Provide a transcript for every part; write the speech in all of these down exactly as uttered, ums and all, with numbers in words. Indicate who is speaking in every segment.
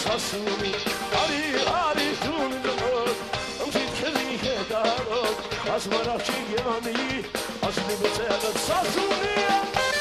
Speaker 1: სასული არი არი თუნდოს მფიქრი ხედავ ასმარაში გემანი ასლი მეწერა სასულია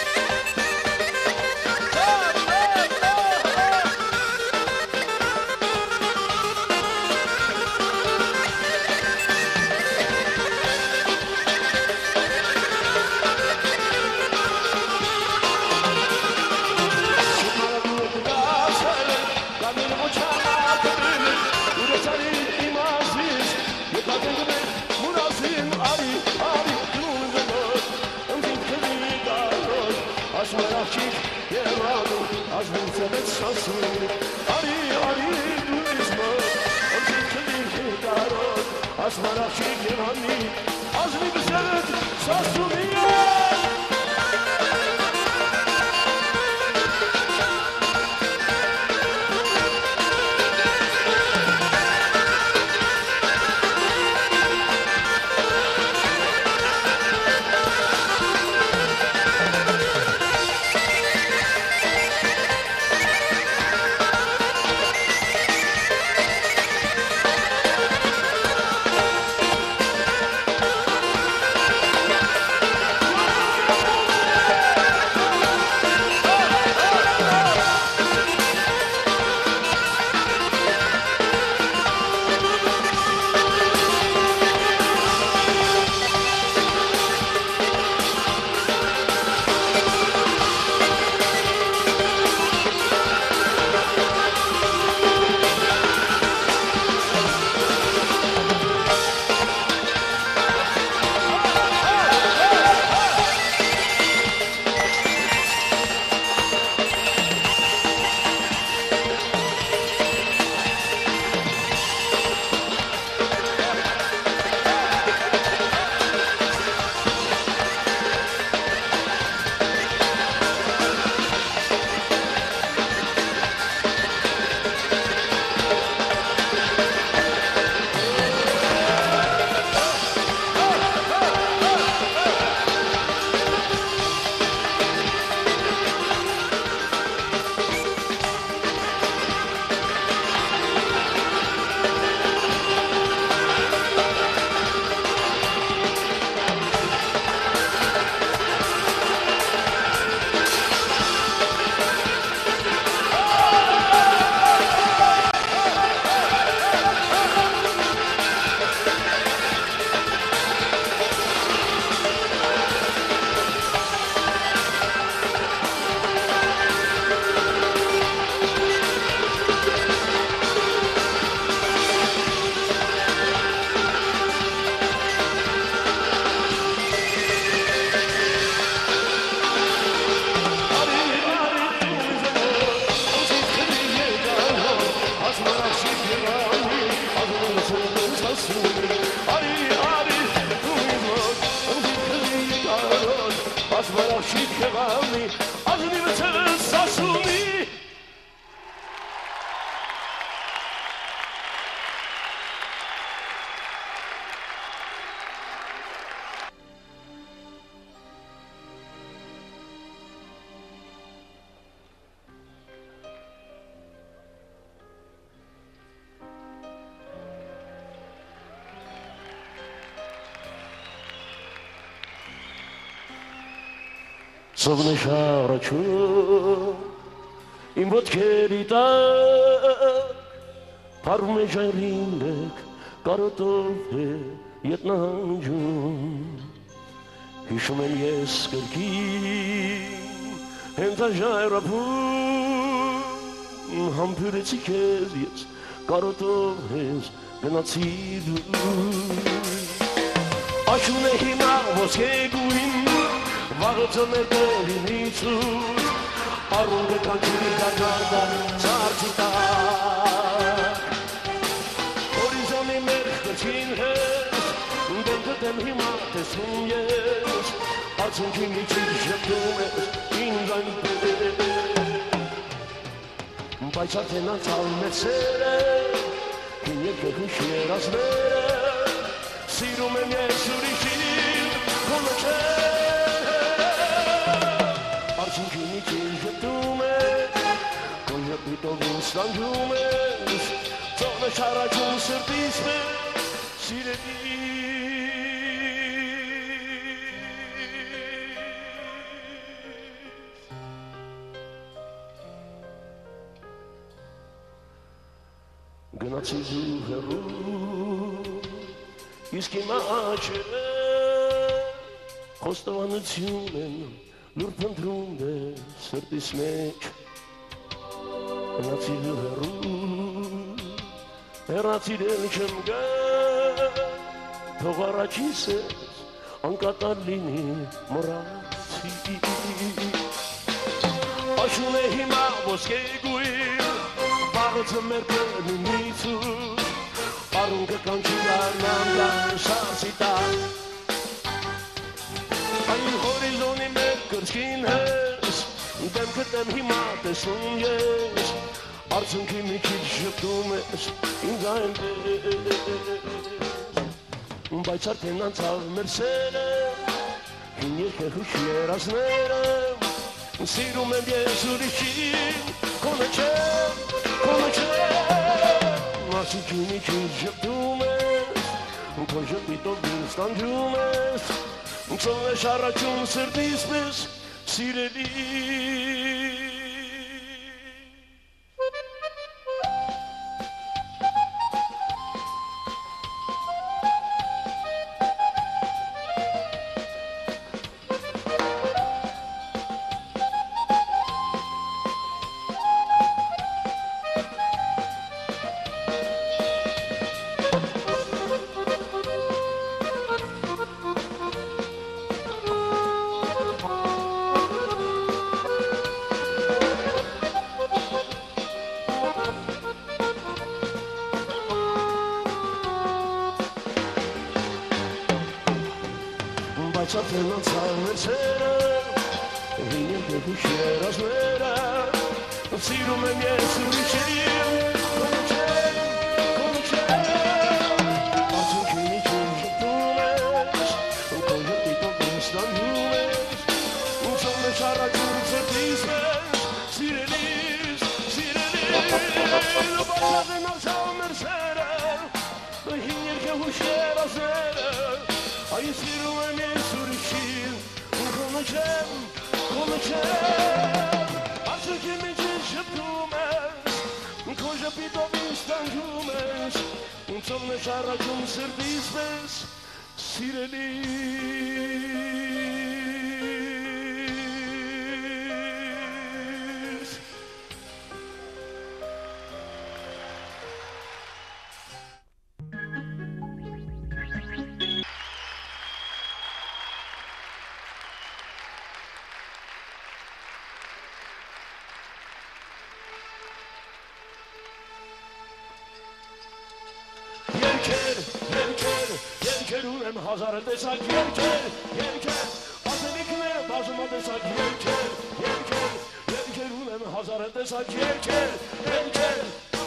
Speaker 1: Ari ari duizmo, oči klinke darot, asmaraši gerani, azmi bzeret sasumiye. Sobne sharachu im vodkerita parme jarindek karotove yetnanjum hishmen yeskerki enta jairapu hampuritsikezis karotoves genatsidu ashune hina voskeguin Vagățăne de linițuri Aruncă canțurii gagada Sarcita Horizonii merg căcinhez Dentătem himate sumjes Arțun chimicii jeptumez Inganpe Bajate națal mesere Kineke hâșieras mere Sirume mie surişin Konoce Arțun chimicii jeptumez Con repito gustan giume շարաչում սրտիս մեջ սիրելի Գնացի դու հեռու իսկ իմ աչերը խոստովանություն են լուր փնտրում է սրտիս մեջ Գնացի դու հեռու հեռացիրել չեմ գա թող առաջիս ես անկատար լինի մոռացի Աշուն է հիմա ոսկե գույն Բաղացը մեր պերնումից Արունքը կանչի դարնան դար շարսի տար Այն հորիզոնի մեր կրծքին ես Դեմքը դեմ հիմա տեսնում ես Արցունքի մի քիչ շպտում ես ինձ այնպես Բայց արդեն անցավ մեր սերը Հին երկեխուշ երազները Սիրում եմ ես ուրիշին Կոնը չեմ, կոնը չեմ Արցունքի մի քիչ շպտում ես Քո ժպիտով ինձ տանջում ես Ծոն է շարաչում սրտիս պես սիրելի Բայց արդեն անցավ մեր սերը Հին երկեխուշ երազները Սիրում եմ ես ուրիշին Կոնը չեմ, կոնը չեմ Արցունքի մի քիչ շպտում ես Քո ժպիտով ինձ տանջում ես Ծոն է շարաչում սրտիս մեջ Սիրելիս, սիրելիս Բայց արդեն անցավ մեր սերը Հին երկեխուշ երազները Ay sirve mi surişin Konu çem, konu çem Artık kimi çeşitlumes Koca pidovistan cumes Co ne şaracum sırdismes Sirelis Yerker, yerker, yerker unem hazar desak yerker, yerker Azelikle bazıma desak yerker, yerker Yerker unem hazar desak yerker, yerker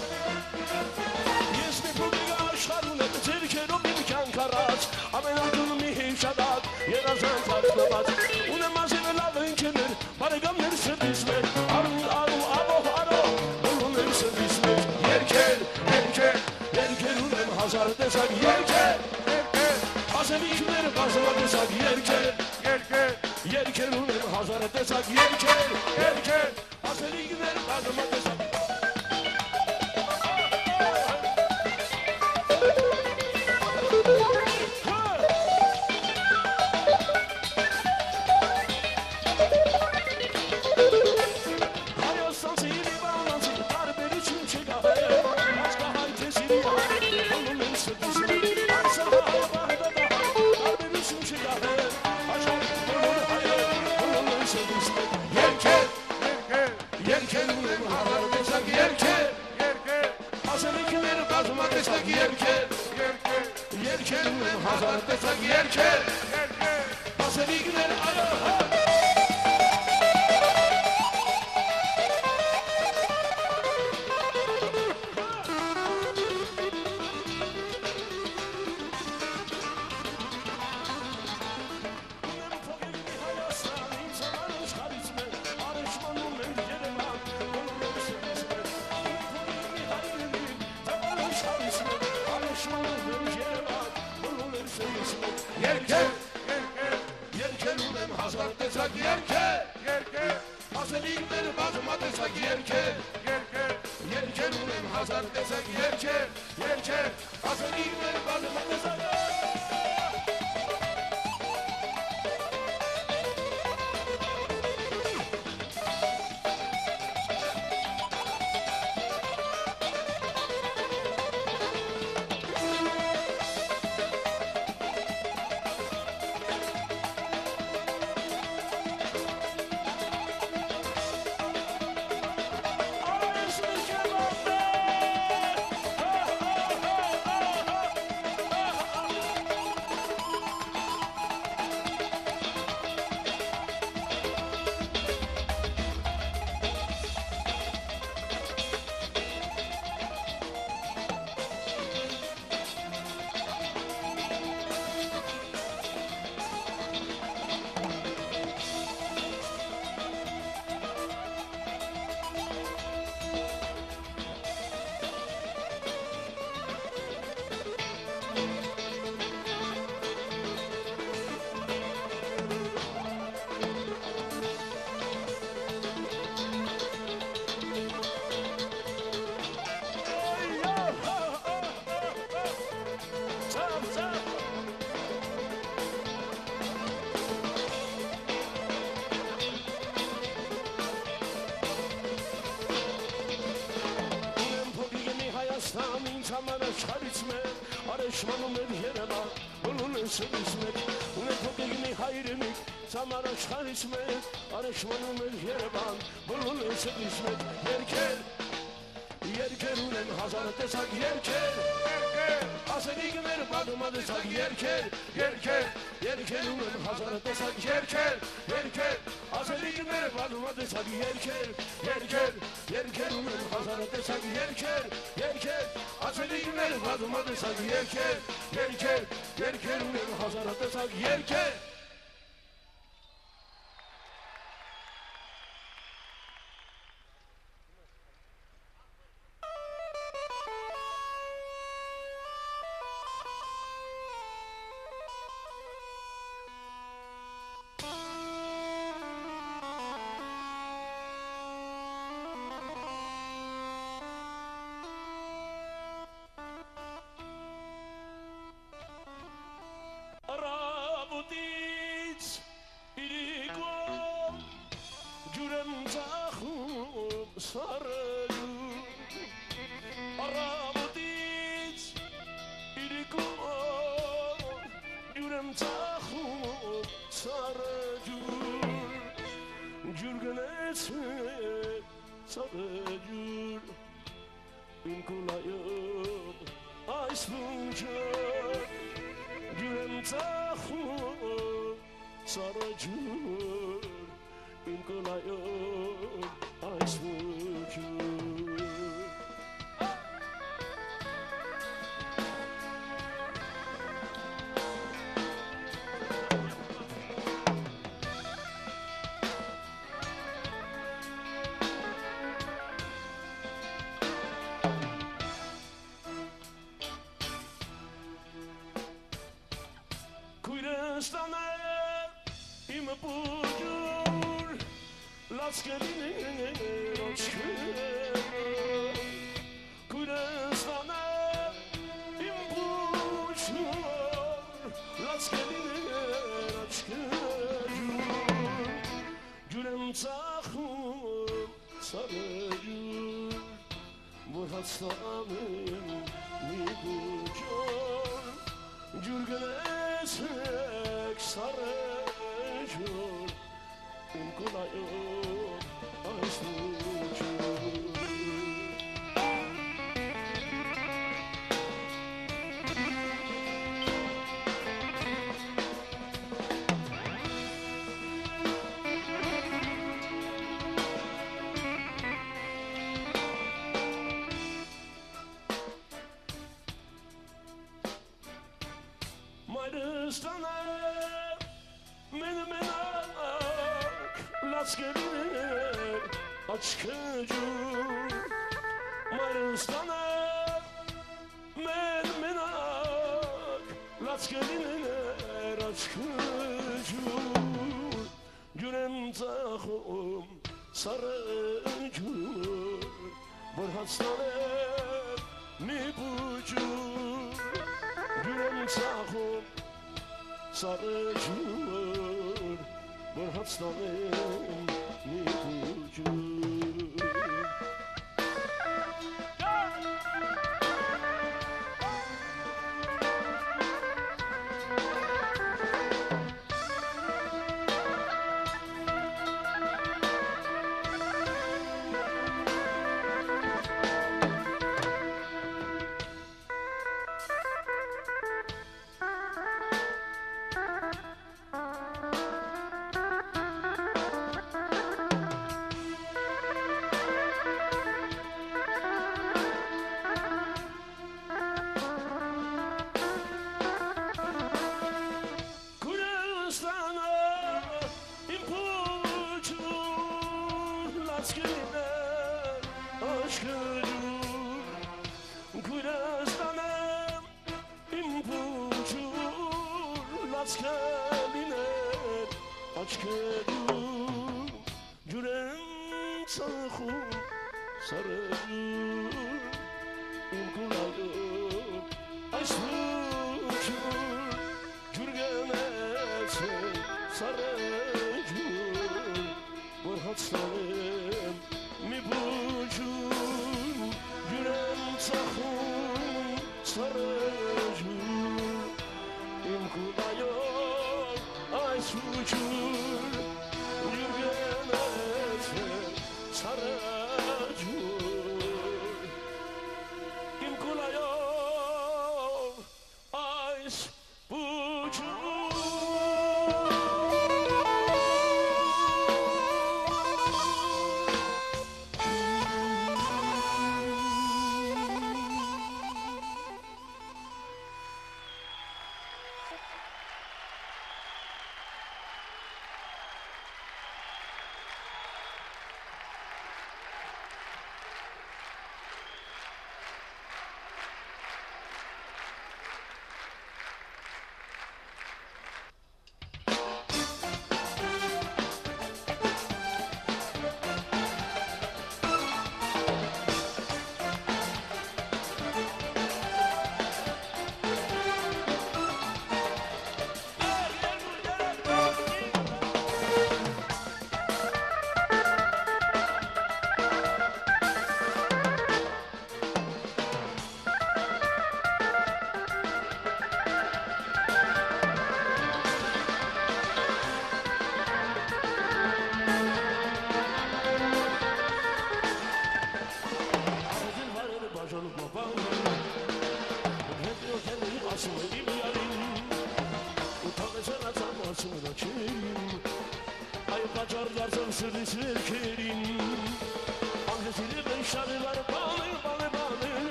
Speaker 1: Jestli publika szkarunek, cyrker obimkan karat Amen adunu mi hivşadat, yerazan taklabat Unem mazine lavın kenir, paregamler sırdismet Arun, aru, abo, aro, ulunem sırdismet Yerker, yerker Yerker unem hazar desak yerker, yerker Azelikler bazıma desak yerker, yerker Yerker unem hazar desak yerker, yerker Azelikler bazıma desak Hayatsan seni bağlansın, darberi çünkü kahve Başka hayte seni Yerken, yerken, yerken hazar desek yerke yerke Aselikleri bazıma desek yerke yerke yerke unem hazar desek yerke yerke Aselikleri bazıma desek Arışmanım ediyene bak, bunun ısı ismet Ne topikini hayrımik, samara çıkar ismet Arışmanım ediyene bak, bunun ısı ismet Yerker, yerker ulen hazar desek yerker Aseni gümer badıma desek yerker Yerker, yerker ulen hazar desek yerker Yerker, aseni gümer badıma desek yerker Yerker, yerker ulen hazar desek yerker Yerker, aseni gümer badıma desek yerker Yerker, yerker ulen hazar desek yerker Las geline roçkır Kudestana impuçur Las geline roçkır Gülüm tahım sarıcır Bu hastamın mi bucur Gülgünesek sarıcır Unkulayım açlıcır Mayrıstana Meni menak Las geline açkıcır Mayrıstana Meni menak Las geline açkıcır تخم سر جور بر هستانم می بوجود جورم تخم سر جور بر هستانم می بوجود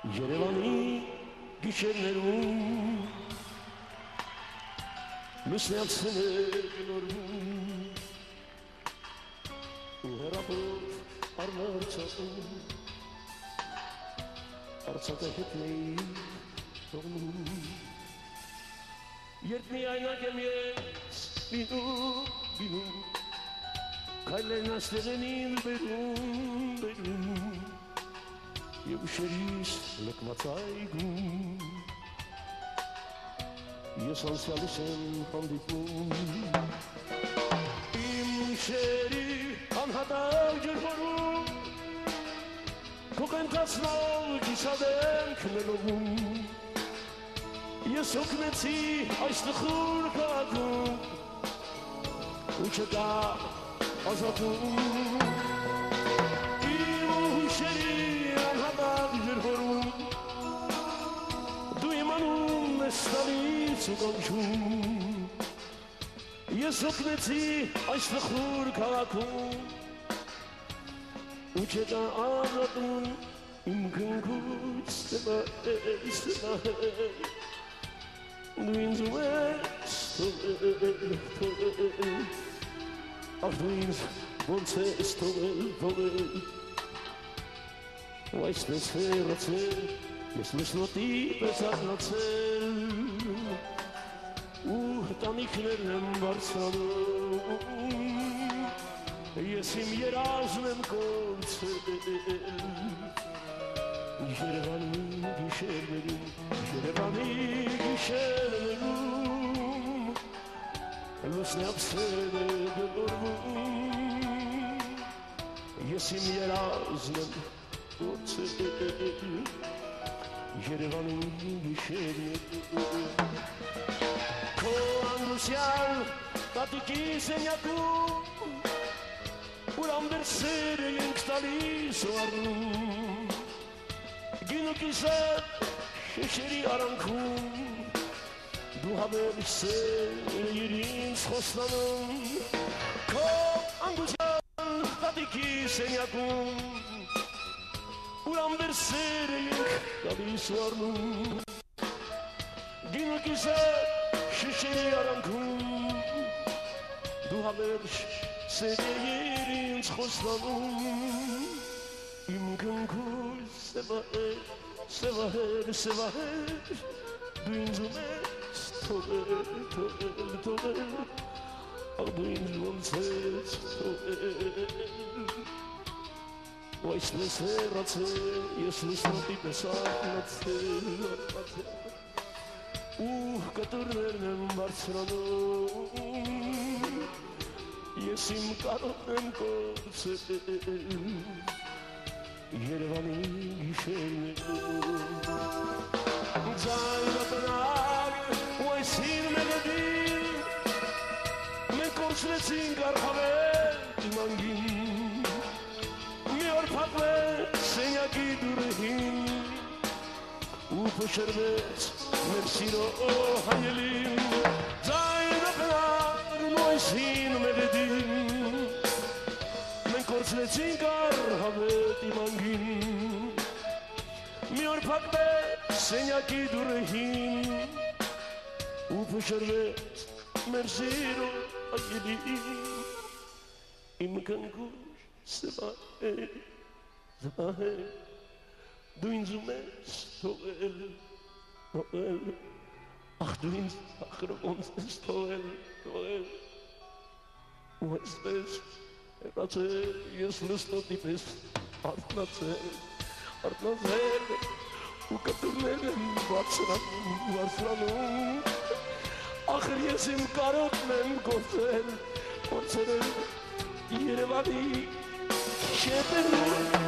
Speaker 1: Երևանի գիշերներում լուսնյացն է գնորվում ու հեռավոր առնարցակում արցակը հետնեի թողնում երբ միայնակ եմ ես լինում լինում քայլերն աստեղենին բերում բերում և ուշերիս լկված այգում ես անցյալիս եմ հանդիպում իմ ուշերի անհատակ ջրվորում թող ընթացնող կիսադեմք մելովում ես հոգնեցի այս տխուր քաղաքում ու չկա ազատում իմ ուշերի դու իմանում ես տալից ու կանչում ես հոգնեցի այս տխուր քաղաքում ու չկա ազատում իմ կնքուց տվայ ստվայ դու ինձ ու ես թողել թողել ախ դու ինձ ոնց ես թողել թողել ու այսպես հեռացել ես լուսնոտի պես արթնացել ու հտանիքներն եմ բարձրանում ես իմ երազն եմ կորցրել Երևանի գիշերներում Երևանի գիշերներում լուսնյացել է գնորվում ես իմ երազն եմ Երևանի գիշերներում քո անդուսյալ տատիկի սենյակում ուր ամբերսեր ենք տալիս ու առնում գինու կիսատ շեշերի արանքում դու հավերժ սեր ինձ խոստանում քո անդուսյալ տատիկի սենյակում Ուր ամբերսեր ենք տալիս ու առնում գինու կիսատ շեշերի արանքում դու հավերժ սեր ինձ խոստանում իմ կնքուց սևահեր, սևահեր, սևահեր դու ինձ ում ես թողել, թողել, թողել աղ դու ինձ ոնց ես թողել ու այսպես հեռացել ես լուսնոտի պես արթնացել ու կտուրներն եմ բարձրանում ես իմ կարոտն եմ կորցրել Երևանի գիշերներում ձայնը տնակ ու այս հին մելոդին մենք կորցրեցինք արխավետ իմ անգին մի օր փակվեց սենյակի դուռին ու փշրվեց մեր սիրո հայելին ձայնը տնակ ու այս հին մելոդին Կորցրեցինք արհավետ իմ անգին մի օր փակվեց սենյակի դուռին ու փշրվեց մեր սիրո հայելին իմ կնքուց սևահեր, սևահեր դու ինձ ում ես թողել, թողել ախ դու ինձ ախր ոնց ես թողել, թողել ու այսպես Հեռացել ես լուսնոտի պես արթնացել, արթնացել ու կտուրներ եմ բարձրանում, բարձրանում ախր ես իմ կարոտն եմ գործել, գործել Երևանի շերտերում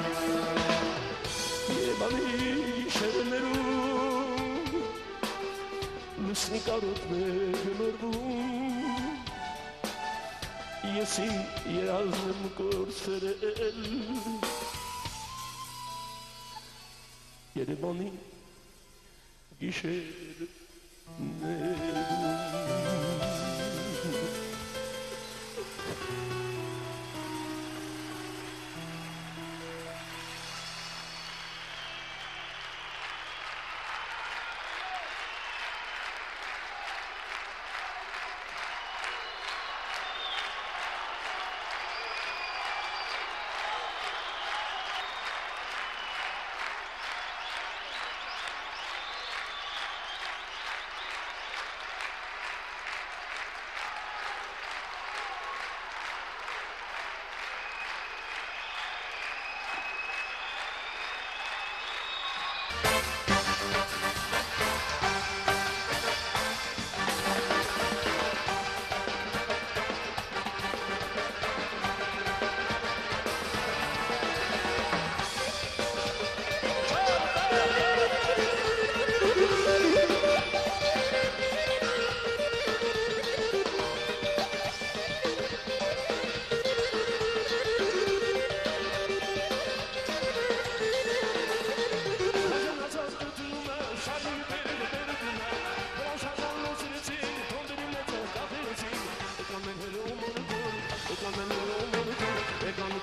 Speaker 1: Երևանի շերտերում լուսնի կարոտն է գնորվում Ես իմ երազն եմ կորցրել Երևանի գիշերներում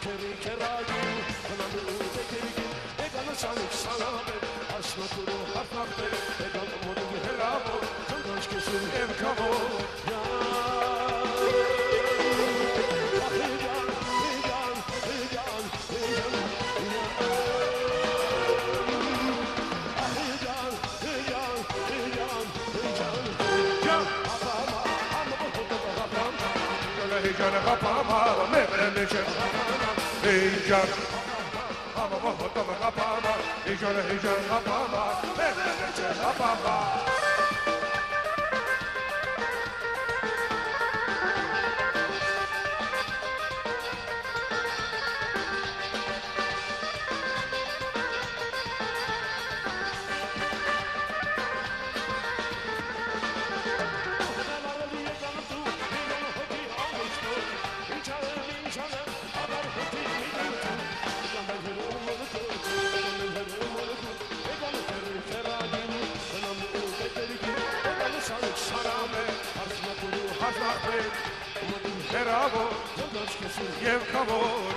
Speaker 1: کری کرایی کنم اون بگیرگی اگل سانک سلامه asma kuru harfakte egal modu helavo kandaş kesin ev kavo ya hijan hijan hijan hijan hijan hijan hijan hijan hijan apama amma bohota apama gala hijan apama mevreleşe hijan Ama bohota apama hijan hijan apama mevreleşe apama Bravo, Yev Kavor.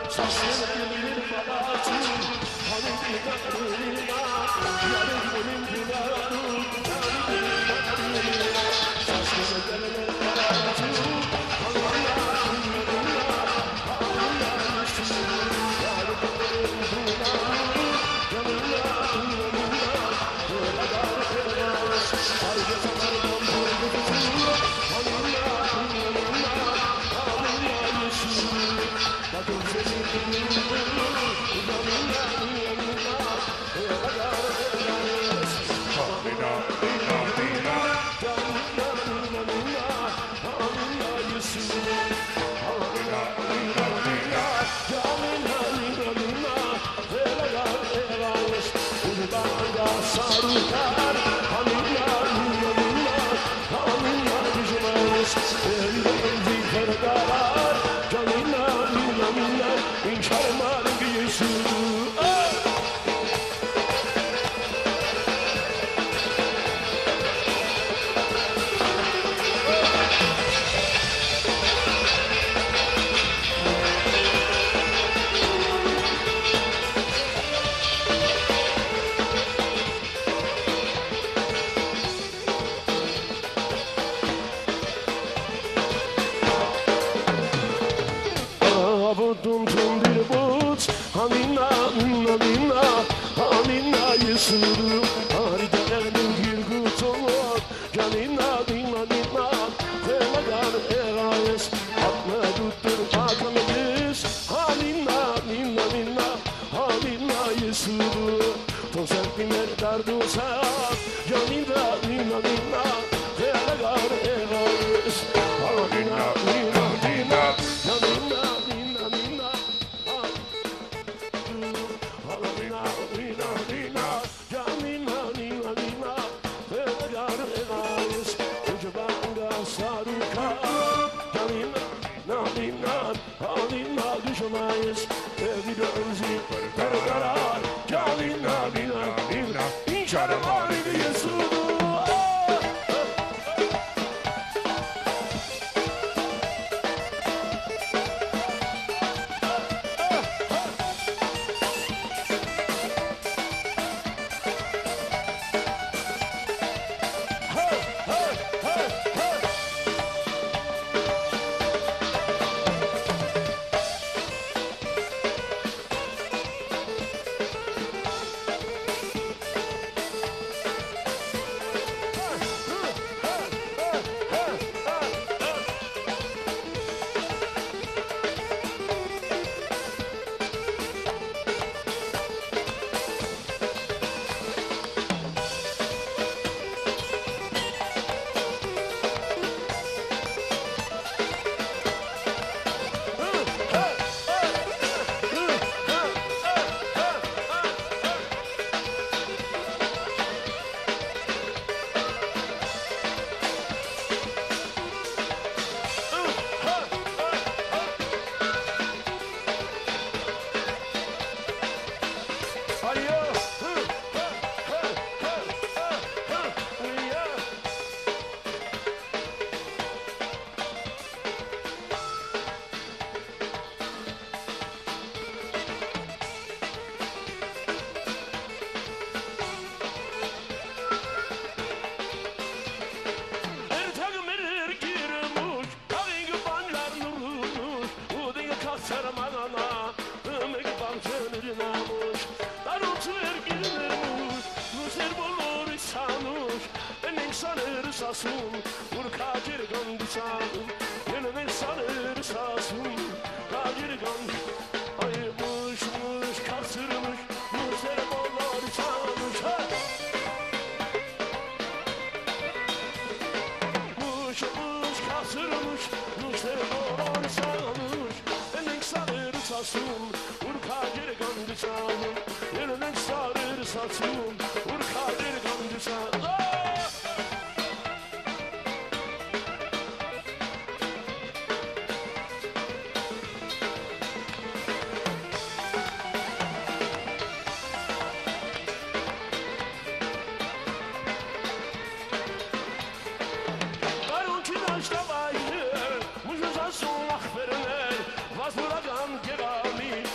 Speaker 1: Muitos ações a ferner, vas por a grande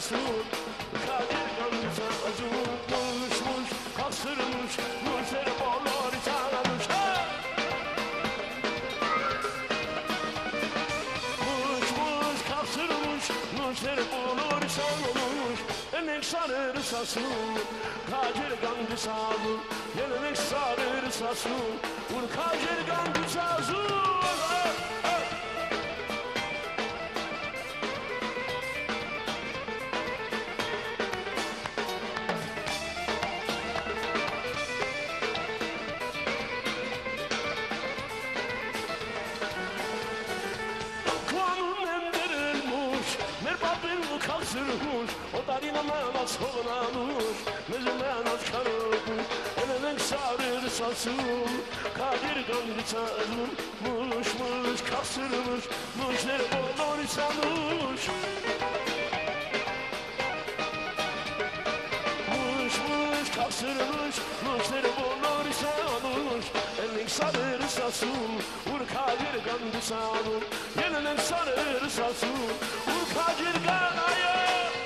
Speaker 1: rısasın Kadirgan rısasın Muş muş kastırmış Muşları bollar tanımış Muş muş kastırmış Muşları bollar tanımış Emek sarı rısasın Kadirgan rısasın Yelemek sarı rısasın Vur Kadirgan rısasın Kaldırmış, o darina menas kovanamış, mezun menas karılmış, elemek sarı rısasın, Kadirgan rısasın, muş muş kastırmış, muşları bollar rısanmış. Muş muş kastırmış, muşları bollar rısanmış, elemek sarı rısasın, vur Kadirgan rısasın, elemek sarı rısasın, vur Kadirgan ayı.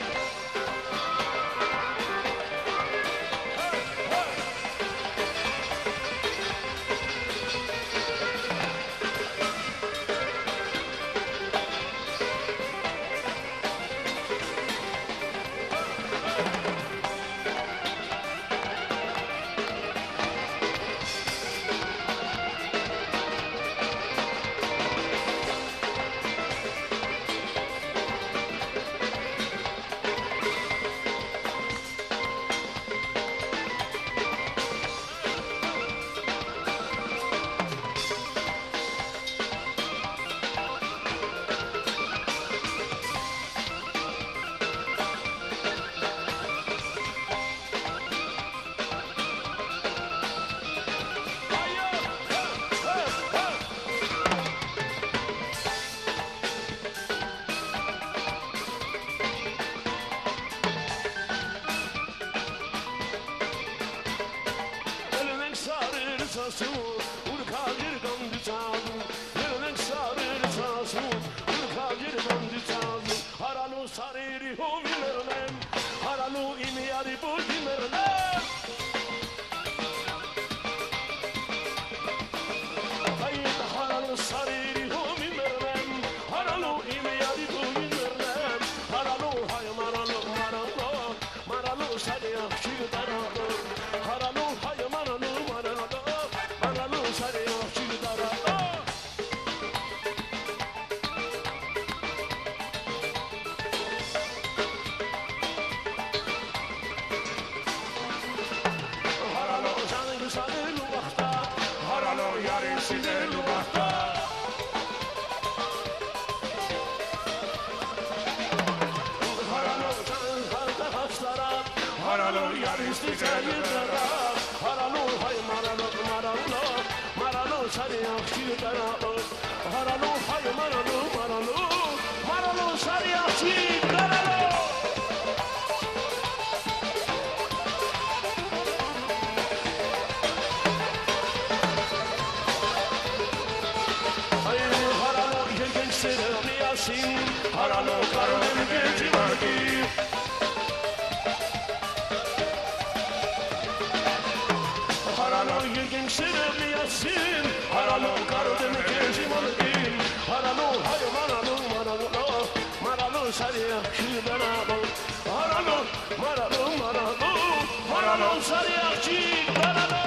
Speaker 1: Rısasın, vur Kadirgan rısasın, yelemek sarı rısasın, vur Kadirgan rısasın, haralu sariri homilernem, haralu imiyari bulgimernem. Hayır haralu sariri homilernem, haralu imiyari bulgimernem, haralu hay maralu maralu, maralu sarı akşi daralı, haralu hay maralu maralu. Haralu yarısı cayıdara, haralu hay maralu maralu, maralu sarı akşi daralı, haralu hay maralu maralu, maralu sarı akşi daralı. Ay haralu genç seni yasin, haralu karın genç vardı. Haralu yürgen şerefli yasin, haralu karıdım gençim olayım, haralu hay maralu maralu, maralu sarıya kıdaralı, haralu maralu maralu, maralu sarıya kıdaralı.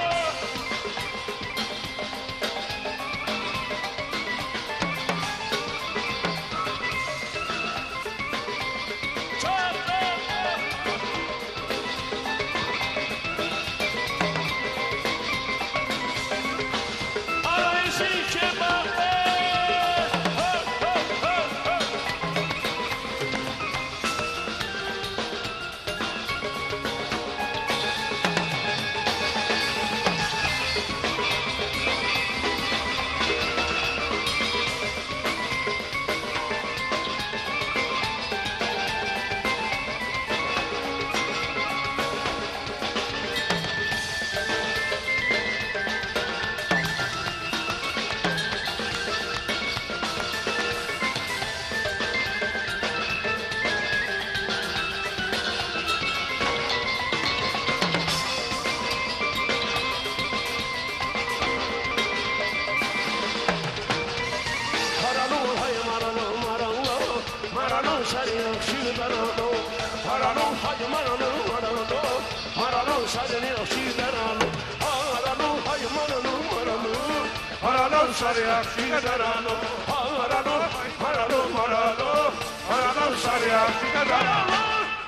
Speaker 1: yaxşı darano Marano hay marano marano Marano sarı yaxşı darano Marano hay marano marano Marano sarı yaxşı darano Marano marano marano Marano sarı yaxşı darano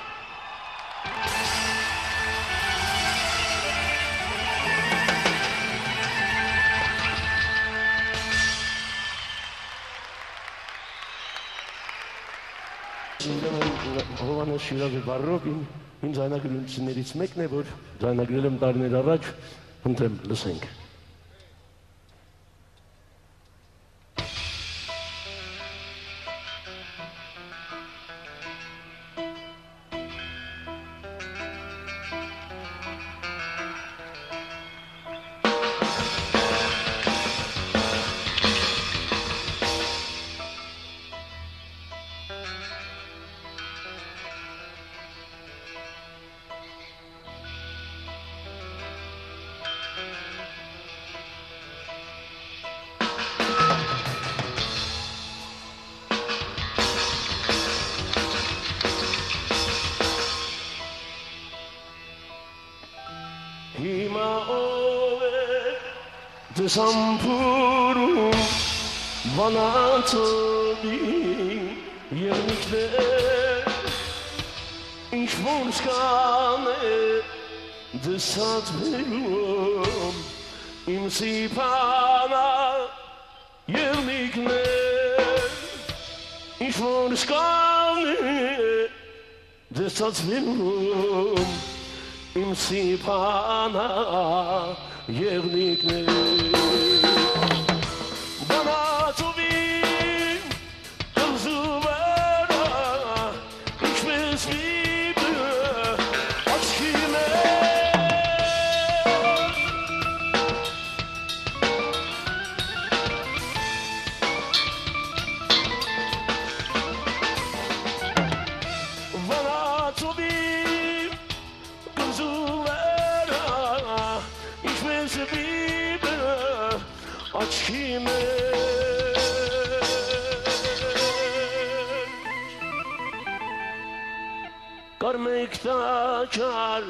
Speaker 1: Հովանես Շիրազի Վարրովին ինձ այնագրություններից մեկն է, որ ձայնագրել եմ տարիներ առաջ, խնդրեմ լսենք։ Հիմա ով է դեսամպուրում վանացոդի երնիկներ ինչ-որ սկան է դեսած բերում իմ սիպանա երնիկներ ինչ-որ սկան է դեսած բերում Իմ սիպանա եղնիկներ Բանացովին կրզուվերա Ինչպես վիպը աչքի մեր Բանացովին Աչքի մեր Կարմեկ տաճար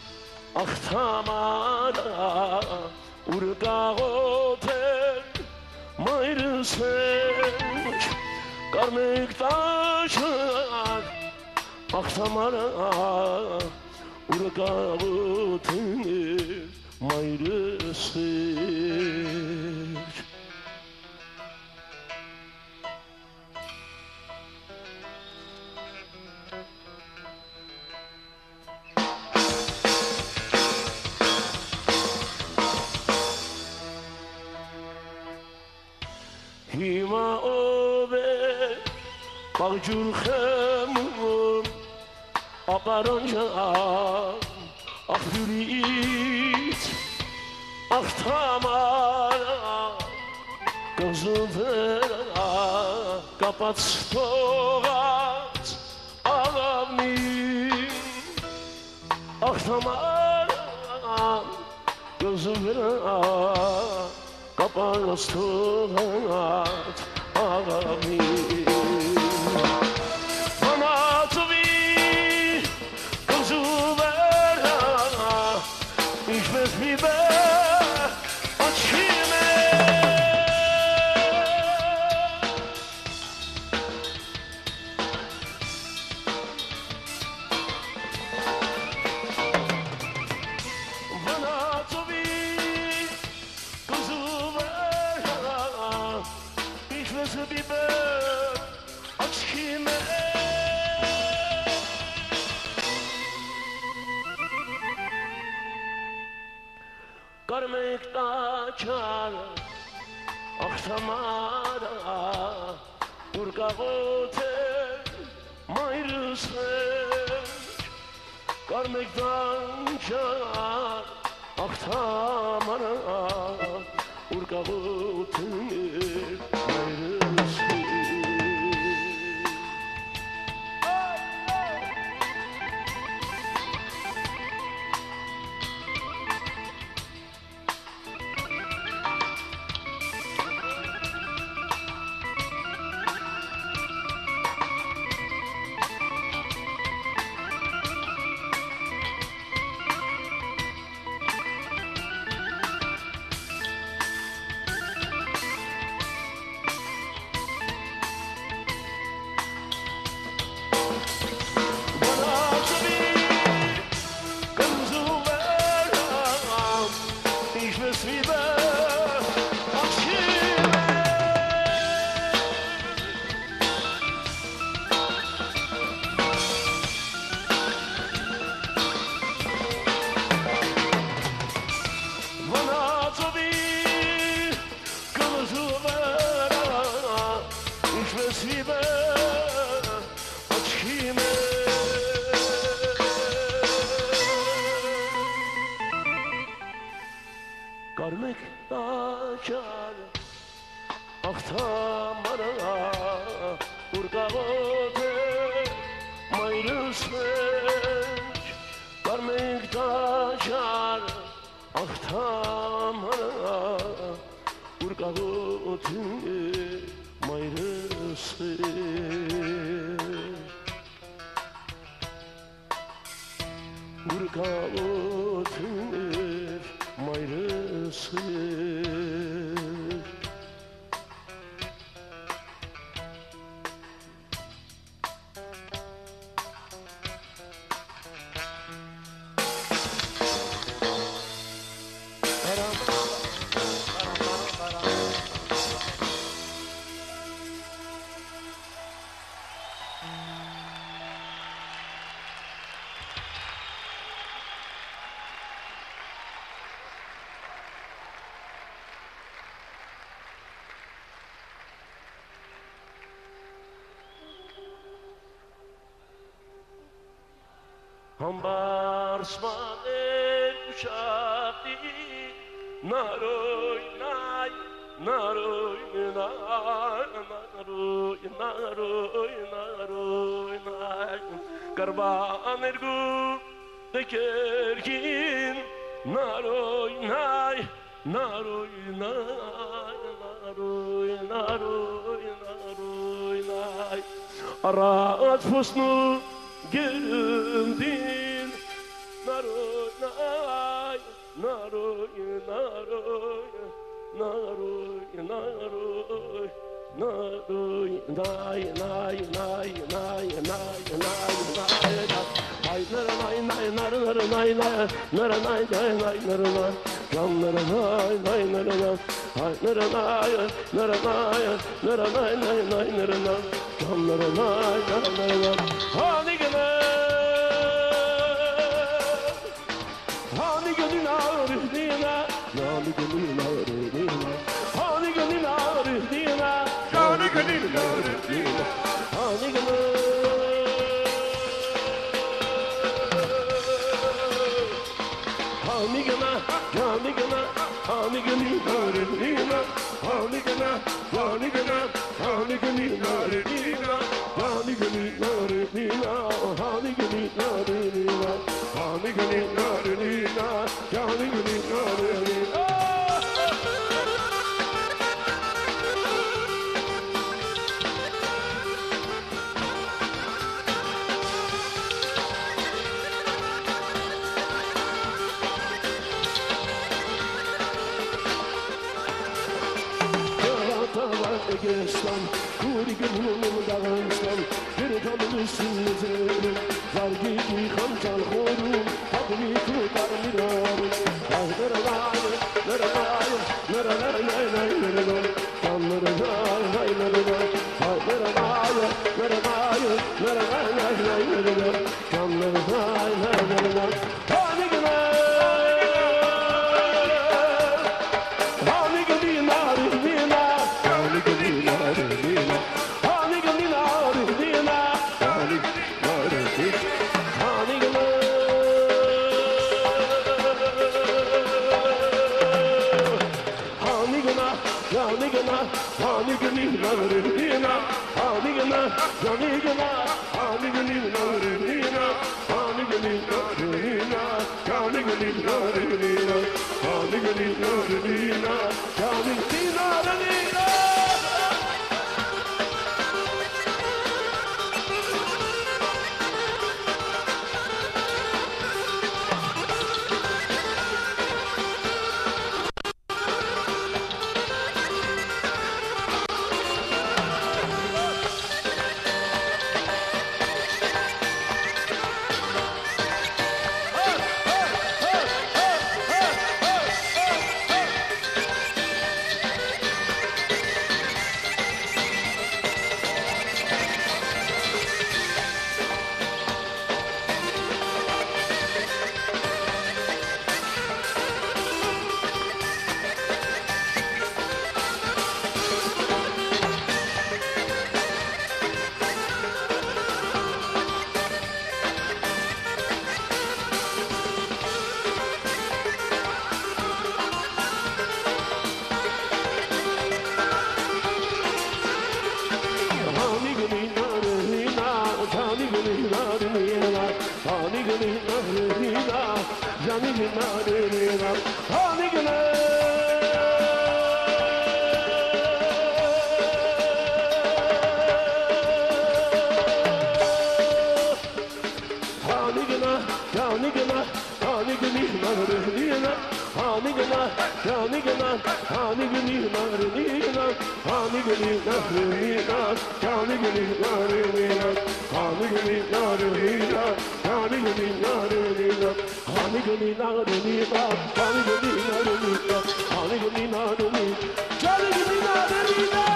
Speaker 1: աղթամարա ուր գաղոթեր մայրս մեջ Կարմեկ տաճար աղթամարա ուր գաղոթեր մայրս մեջ Հիմա ով է պաղջուր խմում ապարանջան աղբյուրից աղթամարա կզուվերա կապած թողած աղավնին աղթամարա կզուվերա կապած թողած աղավնին Ինչպես մի բե աչքի Կարմեկ տաճար աղթամարա ուր գաղոթեր մայրս մեջ Կարմեկ տաճար աղթամարա ուր գաղոթեր մայրս մեջ Varmak da kar Ahtamara Urgavote Mayrısmek Varmak da kar Ahtamara Urgavote Mayrısmek Urgavote Mayrısmek Hambar smaler uçakti Naroy nay Naroy nay Naroy naroy naroy nay Karban ergu tekerkin Naroy nay Naroy nay Naroy naroy naroy nay Arat fosnu Gelindin Naroy, nay, naroy, naroy, naroy, naroy, naroy, nay, nay, nay, nay, nay, nay, nay, nay, nara, nay, nay, nara, nara, nay, nay, nara, nay, nay, nay, nara, nay, can, nara, nay, nay, nara, nay, ay, nara, nay, nara, nay, nara, nay, nay, nay, nara, nay, can, nara, nay, nara, nay, nay, hani gene, hani gene, nari, dina, hani gene, nari, dina, hani gene, nari, dina, hani gene, nari, dina, hani gene. Hanigana, hanigana, hanigani, narinina, hanigana, hanigana, hanigani, narinina, hanigani, narinina, hanigani, narinina, hanigani, narinina, hanigani, narinina. Geçsem, kuri gönlümü dağınsam, geri tanımısın yüzüm, var gibi kamçal korum, kadını tutar miram. Ah nere nay, nere nay, nere nay, nay, nay, nere nay, can nere nay, nay, nere nay, ah nere nay, nere nay, nere nay, nay, nay, nere nay, can nere nay, nay, nere nay, hani gene, hani gene, nari, nina, hani gene. Hanigana, hanigani, narinina, hanigana, hanigana, hanigani, narinina, hanigani, narinina, hanigani, narinina, hanigani, narinina, hanigani, narinina. Johnny Gina, Honey Gina. Hanigana, hanigani, marinina, hanigani, narinina, hanigani, narinina, hanigani, narinina, hanigani, narinina, hanigani, narinina, hanigani, narinina, hanigani, narinina, hanigani, narinina.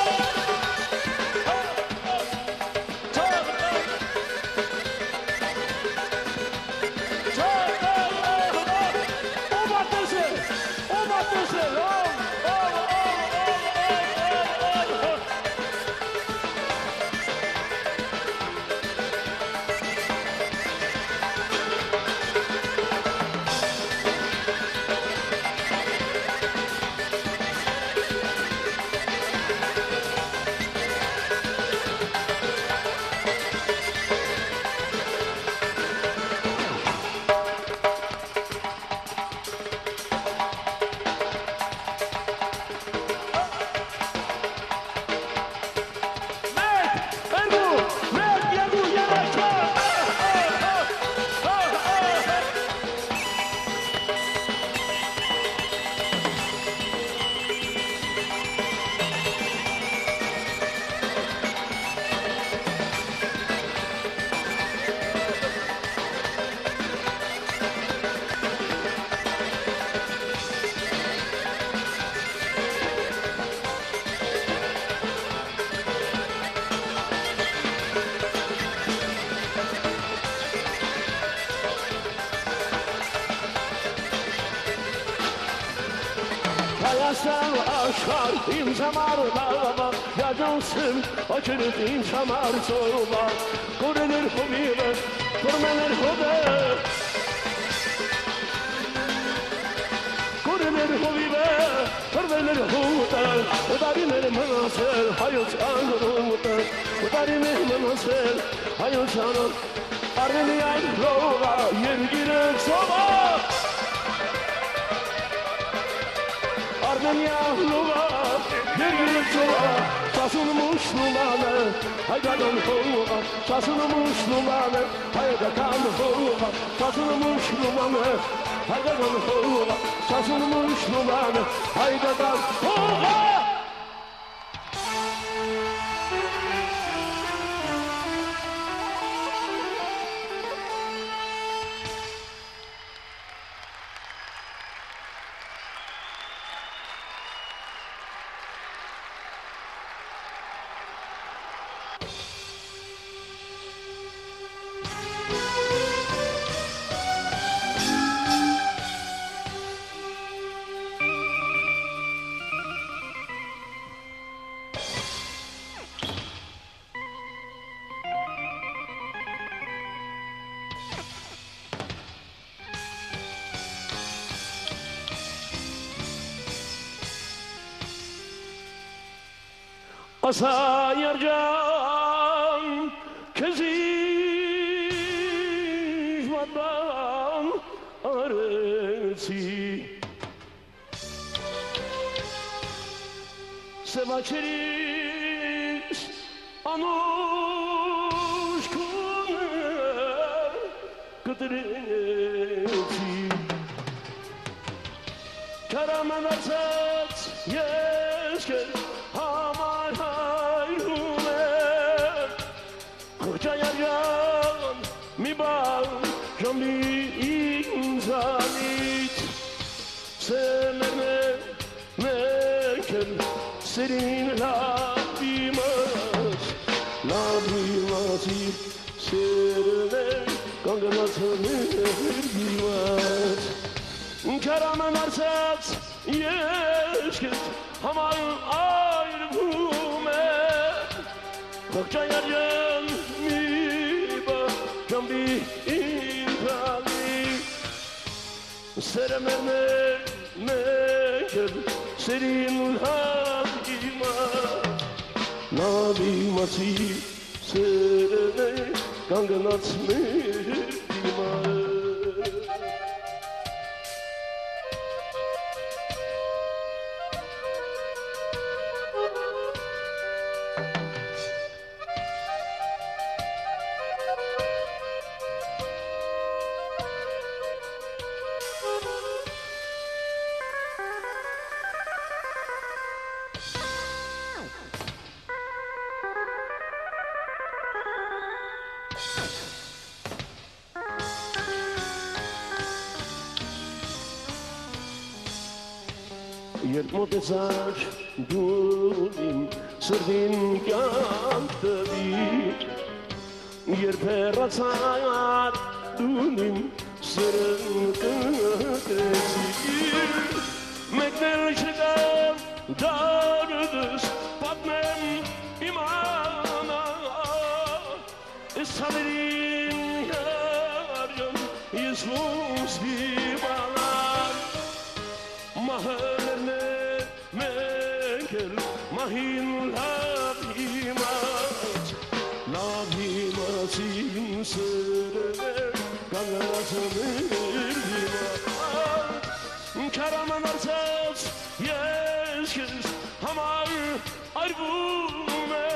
Speaker 1: این زمار بابا یادم سم آچر این زمار صوبا کردن خوبیه کردن خوبه کردن خوبیه کردن خوبه وداری مناسل hayat anırımda وداری مناسل hayat anır Arnyan lova yer girer soba Arnyan lova yer girer soba Sasın Müslümanı haydadan hova Sasın Müslümanı haydadan hova Sasın Müslümanı haydadan hova Sasın Müslümanı haydadan hova Asa yarcan keziz vatan aresi Sevaçeris anuş kuner kıdresi Karaman arsat yeşker Hamar hayrume Koca yargan mi bağ Jambi insanit Semerme mekel Serin labimas Labimasi Serine Kangalatını erbimas Karaman arsat yeşket Hamar ayrıme Koca yargan mi bağ Jambi insanit Seremerne mekel Serin labimas Labimasi Serine Kangalatını erbimas Երբ մոտեցար դու իմ սրտին կյանք տվիր, երբ հեռացար դու իմ սրտը կտրեցիր, մեկնել չկար դարդս պատմեմ իմանա, ես հավերին հարջան ես ոնց դիմանար, մահերն է մենք էլ մահին լավ իմաց, լավ իմաց իմ սրն է կանգնած մեր դիմաց, քարաման արցած ես քեզ համար արվում է,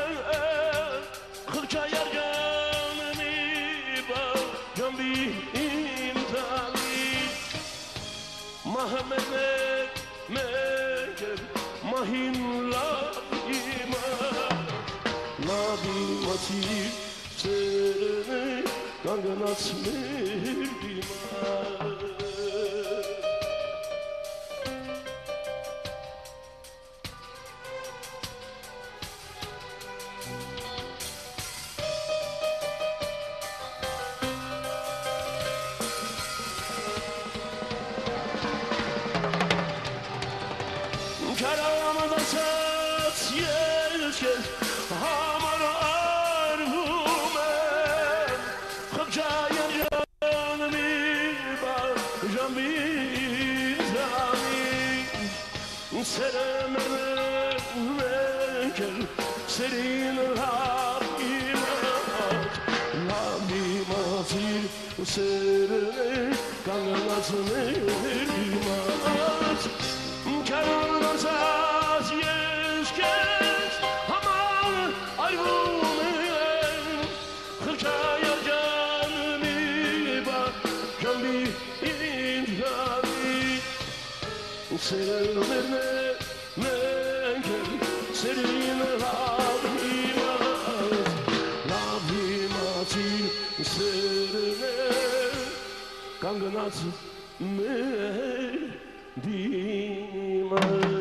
Speaker 1: խղճայարգան մի բար ջամբի իմ տալի, մահմեն է մենք էլ մահին լավ իմաց, լավ իմացիր սերն է կանգնած մեր դիմաց, Սերն կանգնած մեր դիմաց, քարան արցած ես քեզ համար արվում եմ, խղճայարգան մի բար ջամբի իմ տալի, սերն է մենք էլ սերին լավ իմաց, լավ իմացիր սերն է կանգնած մեր դիմաց,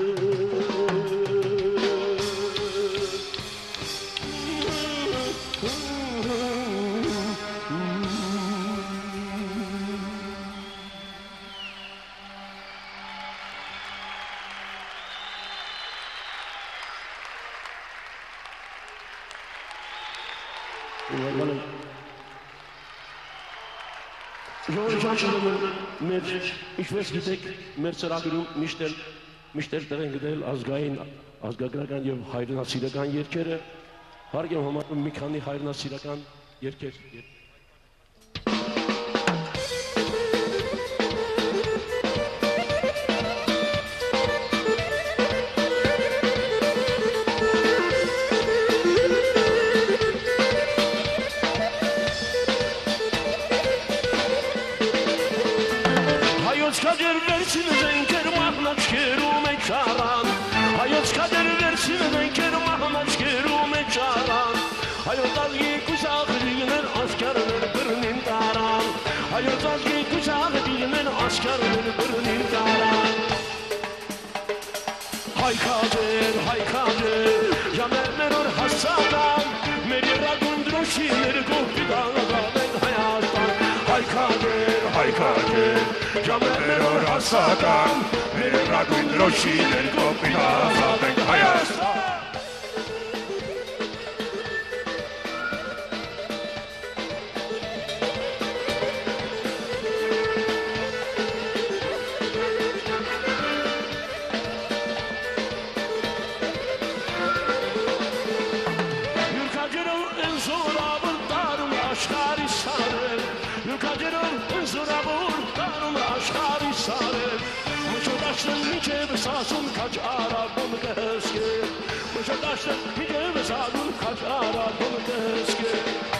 Speaker 1: մեր ինչպես գիտեք, մեր ծրագրում միշտ էլ տեղ են գտել ազգային, ազգագրական և հայրենասիրական երգերը, հարկ եմ համարում մի քանի հայրենասիրական երգեր։ Հայքաջեր, հայքաջեր, ժամերներ որ հասական, մեր երագուն դրոշիներ կողպիտան ազատենք Հայաստան, հայքաջեր, հայքաջեր, ժամերներ որ հասական, մեր երագուն դրոշիներ կողպիտան ազատենք Հայաստան, Sazun kaç arabam keski, Muşa taşta bir sazun kaç arabam keski.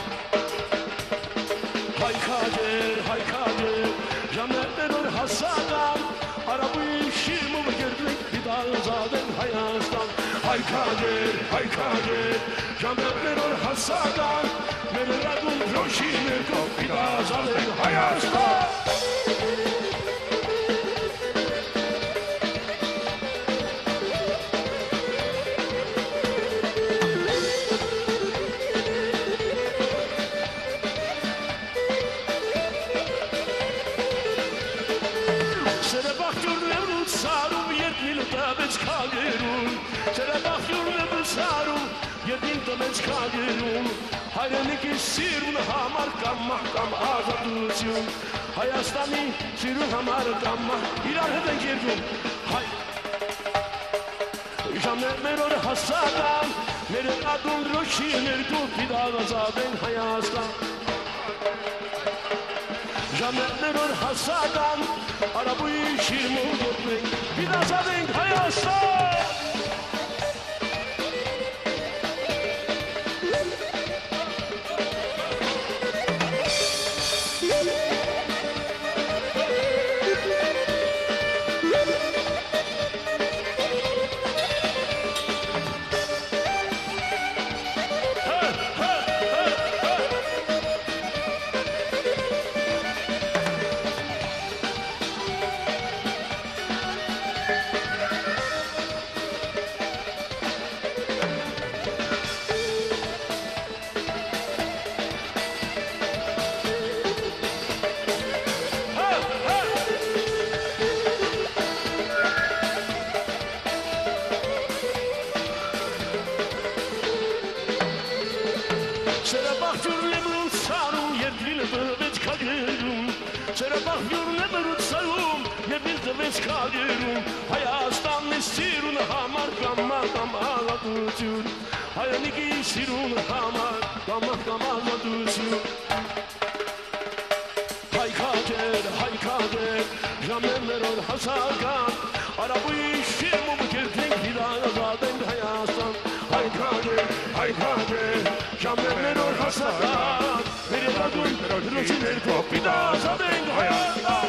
Speaker 1: Haykacer, haykacer, Cametler or hasadan, Arabı işim o girdik bir daha zaten Hayastan. Haykacer, haykacer, Cametler or hasadan, Meradun roşini kop bir daha zaten Hayastan. Սերեբախյուրն եմ ու ծարում, երբ միլ տվեց կագերում, Սերեբախյուրն եմ ու ծարում, երբ միլ տվեց կագերում, Հայրենիքի սիրուն համար կամ մահ կամ ազատություն, Հայաստանի սիրուն համար կամ մահ, իրար հետ ենք երկում, հայ, Ժամներ մեր օր հասական, մեր ադուն դրոշի ներկու պիդաղ ազատ ենք Հայաստան, Ժամներ մեր օր հասական, արաբույի շիրմում գոտնենք, պիդաղ ազատ ենք Հայաստան, Հայաստանն է սիրուն համար կամ մահ կամ ազատություն, Հայրենիքի սիրուն համար կամ մահ կամ ազատություն, Հայքագեր, հայքագեր, ժամներ մեր օր հասական, արաբույի շիրմում կերտենք պիդաղ ազատ ենք Հայաստան, Հայքագեր, հայքագեր, ժամներ մեր օր հասական, մեր ադուն դրոշի ներկու պիդաղ ազատ ենք Հայաստան,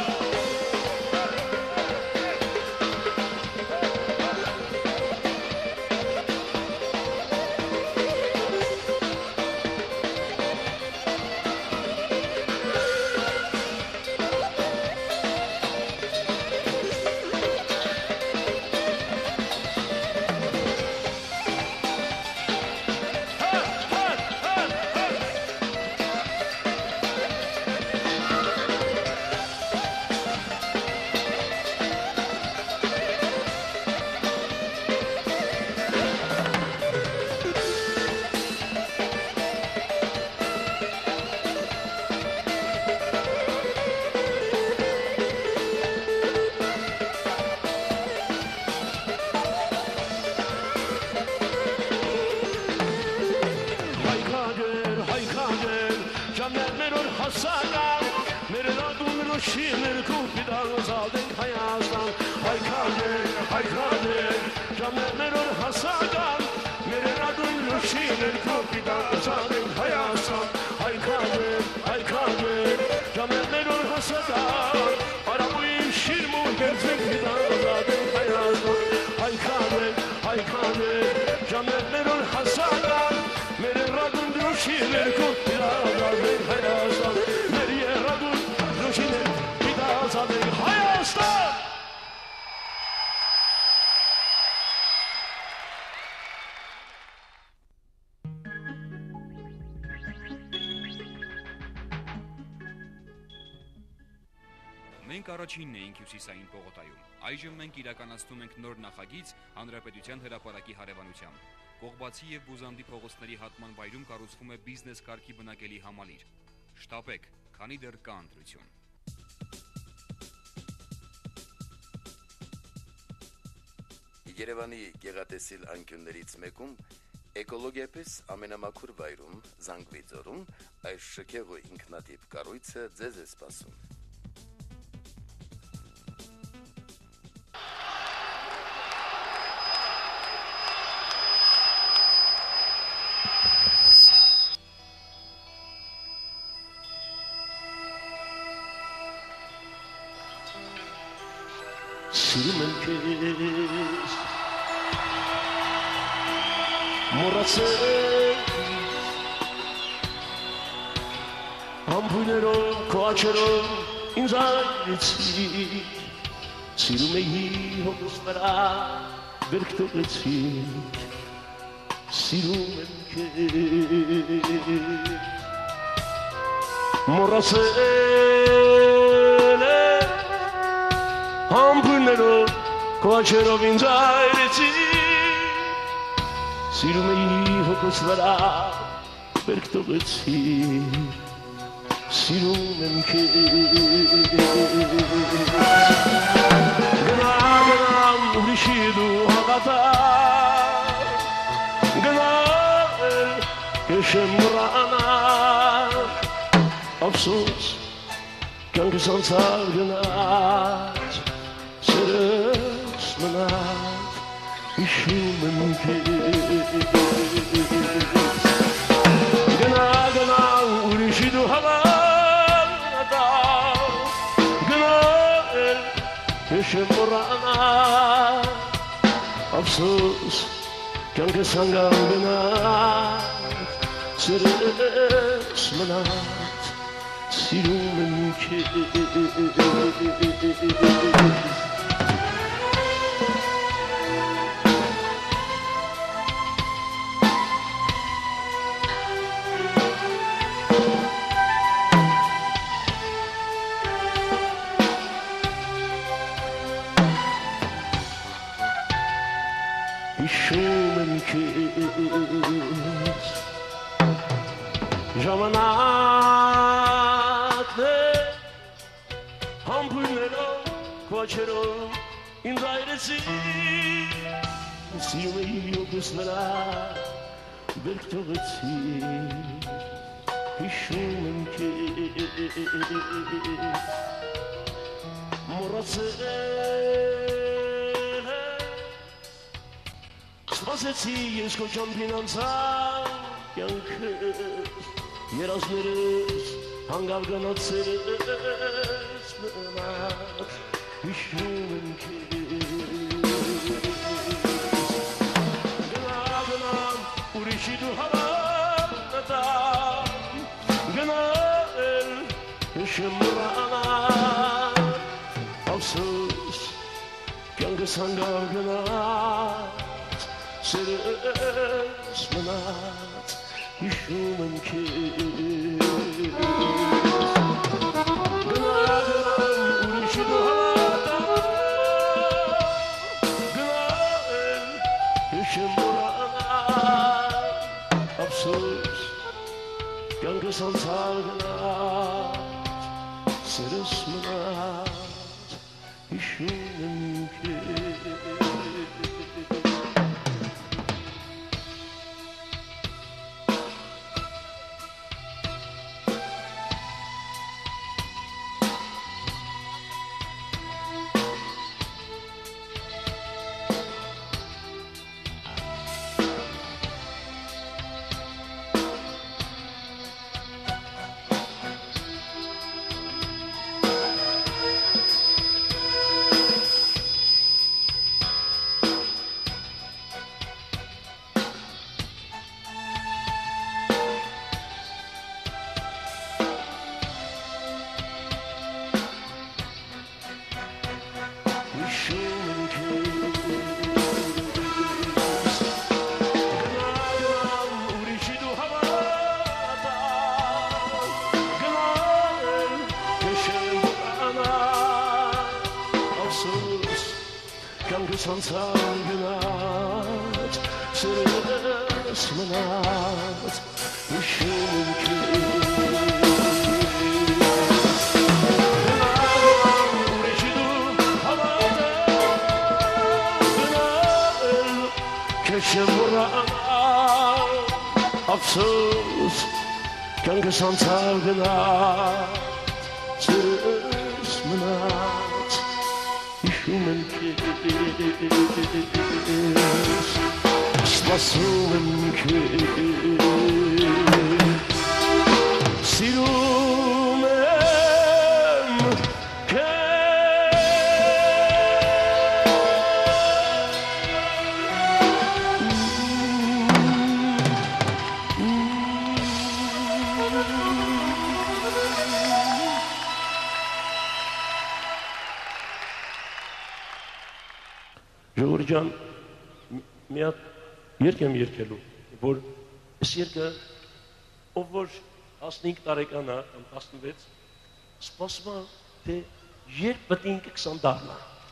Speaker 2: Մենք առաջինն էինք հյուսիսային պողոտայում, այժմ մենք իրականացնում ենք նոր նախագիծ Հանրապետության հրապարակի հարևանությամբ։ Կողբացի և Բուզանդի փողոցների հատման վայրում կառուցվում է բիզնես կարգի բնակելի համալիր։ Շտապեք, քանի դեռ կա ընտրություն։
Speaker 3: Երևանի գեղատեսիլ անկյուններից մեկում էկոլոգիապես ամենամաքուր վայրում Զանգվիձորում այս շքեղ ու ինքնատիպ կառույցը ձեզ է սպասում։
Speaker 1: Սիրում եմ քեզ մոռացել ամբույներով քո աչքերով ինձ այցի սիրում էի հոգուս վրա վերք տվեցի սիրում եմ քեզ մոռացել Համբույրներով քոչերով ինձ այրեցի Սիրում էի հոգուս վրա բերք տողեցի Սիրում եմ քեզ Գնա գնամ ուրիշի դու հաղատար Գնա էլ կեշեմ մռանար Ափսոս կյանքս անցավ գնաց Սերս մնաց հիշում եմ քեզ Գնա գնա ուրիշի դու հավատար Գնա էլ կեշեմ մռանար Ափսոս կյանքս անգամ գնաց Սերս մնաց Սիրում եմ քեզ Հիշում եմ քեզ Ժամանակներ Համբույրներով քոչերով ինձ այրեցի Սիրում էի հոգուս վրա բերք տողեցի Հիշում եմ քեզ Մոռացել Սպասեցի ես քո ճամփին անցավ կյանքս Երազներս հանգավ գնացերս մնաց Հիշում եմ քեզ Գնա գնամ ուրիշի դու հավատար Գնա էլ հիշեմ մռանար Ափսոս կյանքս հանգավ գնաց Սերս մնաց Հիշում եմ քեզ Գնա գնամ ուրիշի դու հավատար Գնա էլ հիշեմ մռանար Ափսոս կյանքս անցավ գնաց Սերս մնաց Հիշում եմ քեզ Կյանքս անցավ գնաց Սերս մնաց Հիշում եմ քեզ Գնա ուրիշի դու հավատար Գնա էլ քեշեմ մռանար Ափսոս կյանքս անցավ գնաց Սերս մնաց Հիշում եմ քեզ Սպասում եմ քեզ Սիրում եմ Ժողովուրդ ջան, մի հատ երգ եմ երգելու, որ այս երգը ով որ տասնհինգ տարեկան է, կամ տասնվեց, սպասում է, թե երբ պետք է ինքը քսան դառնա։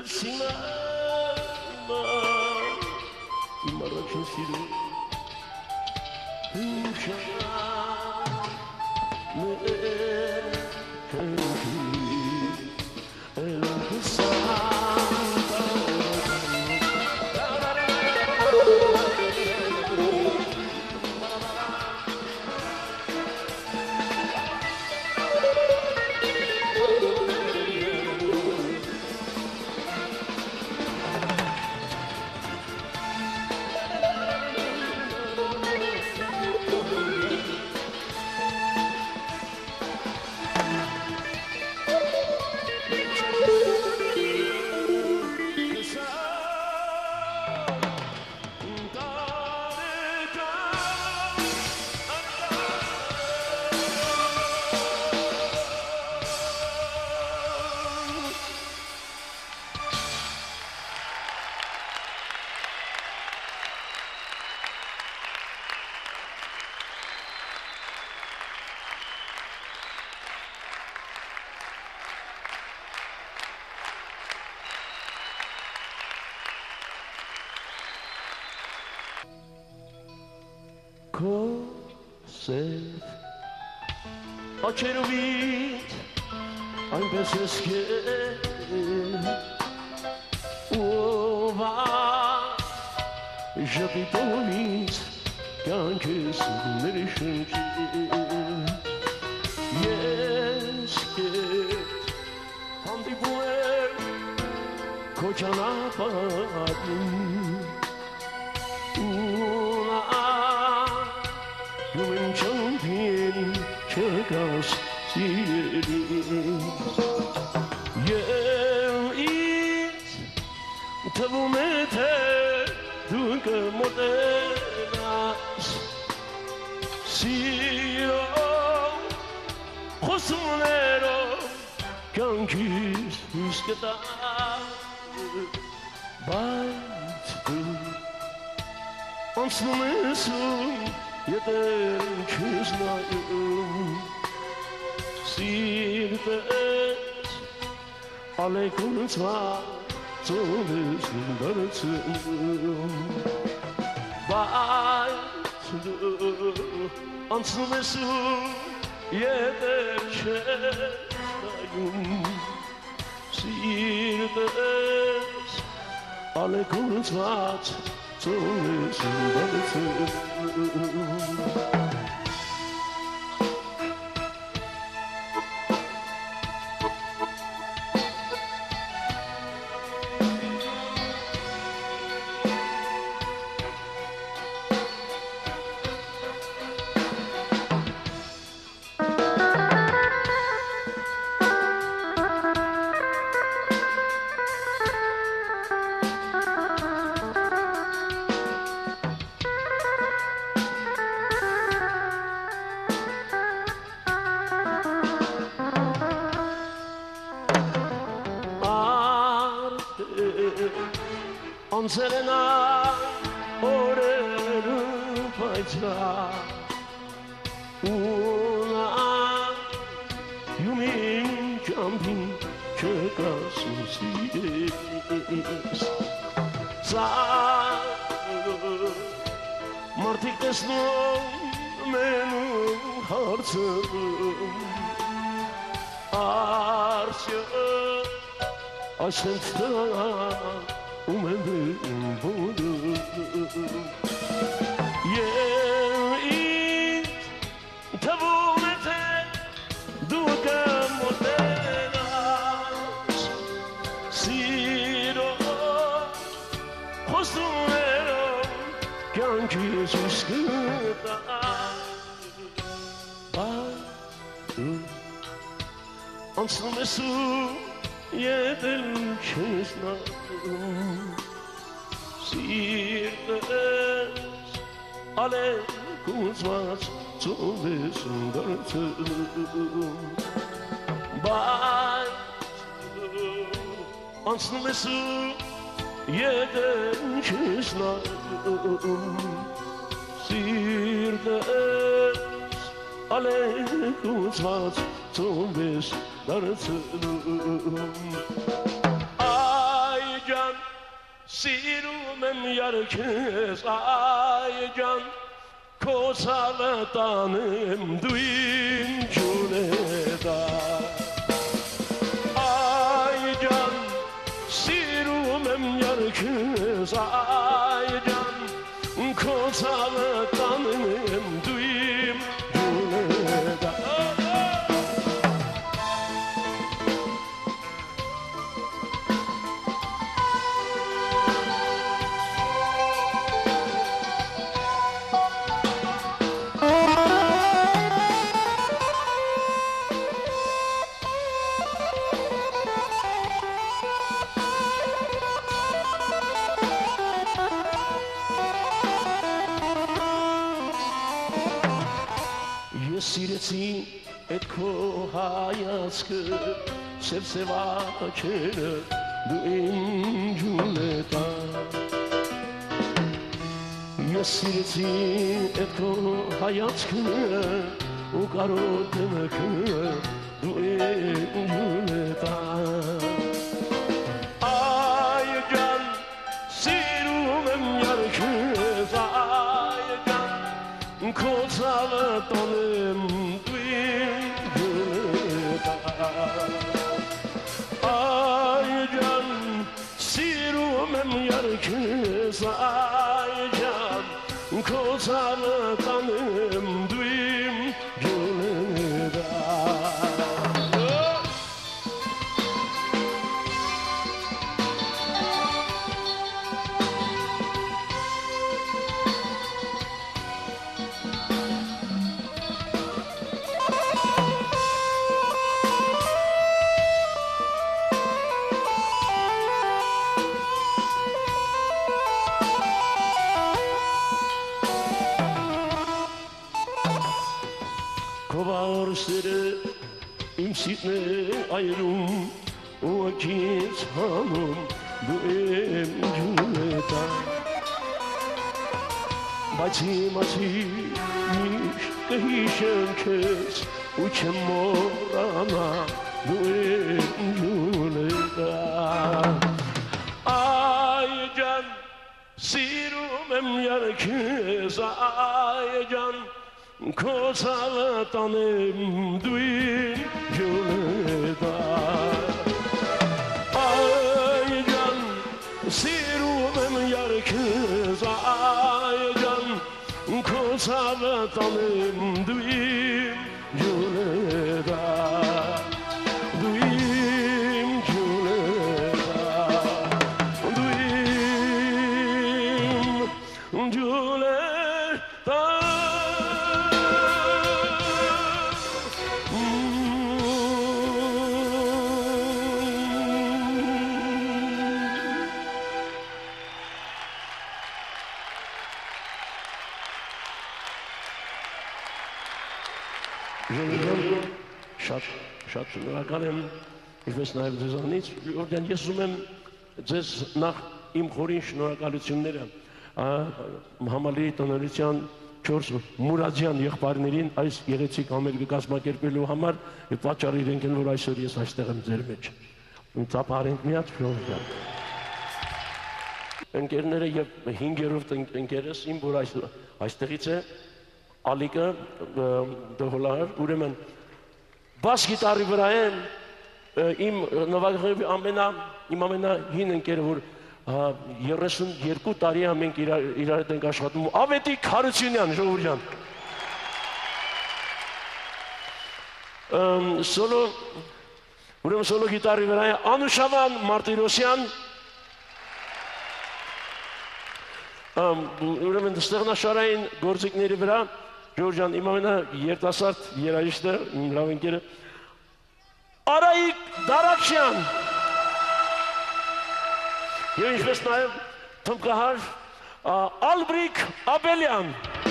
Speaker 1: Սինամա իմ առաջին սիրում Kosef Ocheruvit Այնպես ես կեր Ովա Ժպիտոնից Կյանքես ներշնչել Ես կետ Հանդիպում եմ Քո ճանապարհին Չգաս սիրելիս Եվ ինձ թվում է թե դու կմոտենաս Սիրով խոսումներով կյանքիս հույս կտաս Բայց դու անցնում ես Ետեր չես նայում Սիրտես ալեկունցված ծովես դարձնում Բայց դու անցնում ես ետեր չես նայում Սիրտես ալեկունցված ծովես դարձնում Անցերենա օրերն պայծրար Ունա յումին ճամփին չկաս սիրես Սար մարդիկ տեսնում մենում հարցում Արսյո այսենց տա Umedum buldum Yeğit tavum ete Dukam otenas Siro Hostumero Kyanki suskıta Badu Ansın mesut Yedim çizna Sirtes Aleykuzmaz Çoğulesin dörtüm Baytı Ansın mesut Yedim çizna Sirtes Aleykuzmaz Çoğulesin dörtüm Ay Սիրում եմ երգես այջան Քո ցավը տանեմ դու իմ ջունետա Այջան Սիրում եմ երգես այջան Քո ցավը տանեմ դու իմ ջունետա Սիրեցի այդ քո հայացքը Սև-սև աչքերը դու իմ ջունետա Ես սիրեցի այդ քո հայացքը ու կարոտ դեմքը դու իմ ջունետա Այ ջան սիրում եմ երգես այ ջան Քո ցավը տանեմ դու իմ ջունետա Այ ջան սիրում եմ երգես այ ջան Քո ցավը տանեմ դու իմ ջունետա Սերը իմ սիրտն է այրում ու ակից հանում դու իմ ջունետա Բայց իմացի միշտ կհիշեմ քեզ ու չեմ մոռանա դու իմ ջունետա Այ ջան սիրում եմ երգես այ ջան Քո ցավը տանեմ դու իմ ջունետա Այ ջան սիրում եմ երգես այ ջան Քո ցավը տանեմ դու իմ ջունետա Դու իմ ջունետա Դու իմ ջունետա Շատ, շատ շնորհակալ եմ, ինչպես նաև ձեզանից, Ժորժյան, ես ուզում եմ ձեզ նախ իմ խորին շնորհակալությունները համալիրի տնօրենության չորս Մուրադյան եղբայրներին այս գեղեցիկ համերգը կազմակերպելու համար պատճառ իրենք են, որ այսօր ես այստեղ եմ ձեր մեջ։ Ծափարենք մի հատ Ժորժյան։ Ընկերները եւ հինգերորդ ընկերս իմ, որ այստեղից է, Ալիկը դհոլար, ուրեմն բաս գիտարի վրա են իմ նվագողի ամենա իմ ամենա հին ընկերը, որ երեսունյոթ տարի է մենք իրար հետ ենք աշխատում, Ավետիք Հարությունյան, Ժողովուրդ ջան։ Սոլո, ուրեմն սոլո գիտարի վրա է Անուշավան Մարտիրոսյան, ուրեմն ստեղնաշարային գործիքների վրա Ժորժյան, իմ ամենա երիտասարդ երաժիշտը, իմ լավ ընկերը Արայիկ Դարաքշյան եւ ինչպես նաեւ թմբկահար Ալբրիկ Աբելյան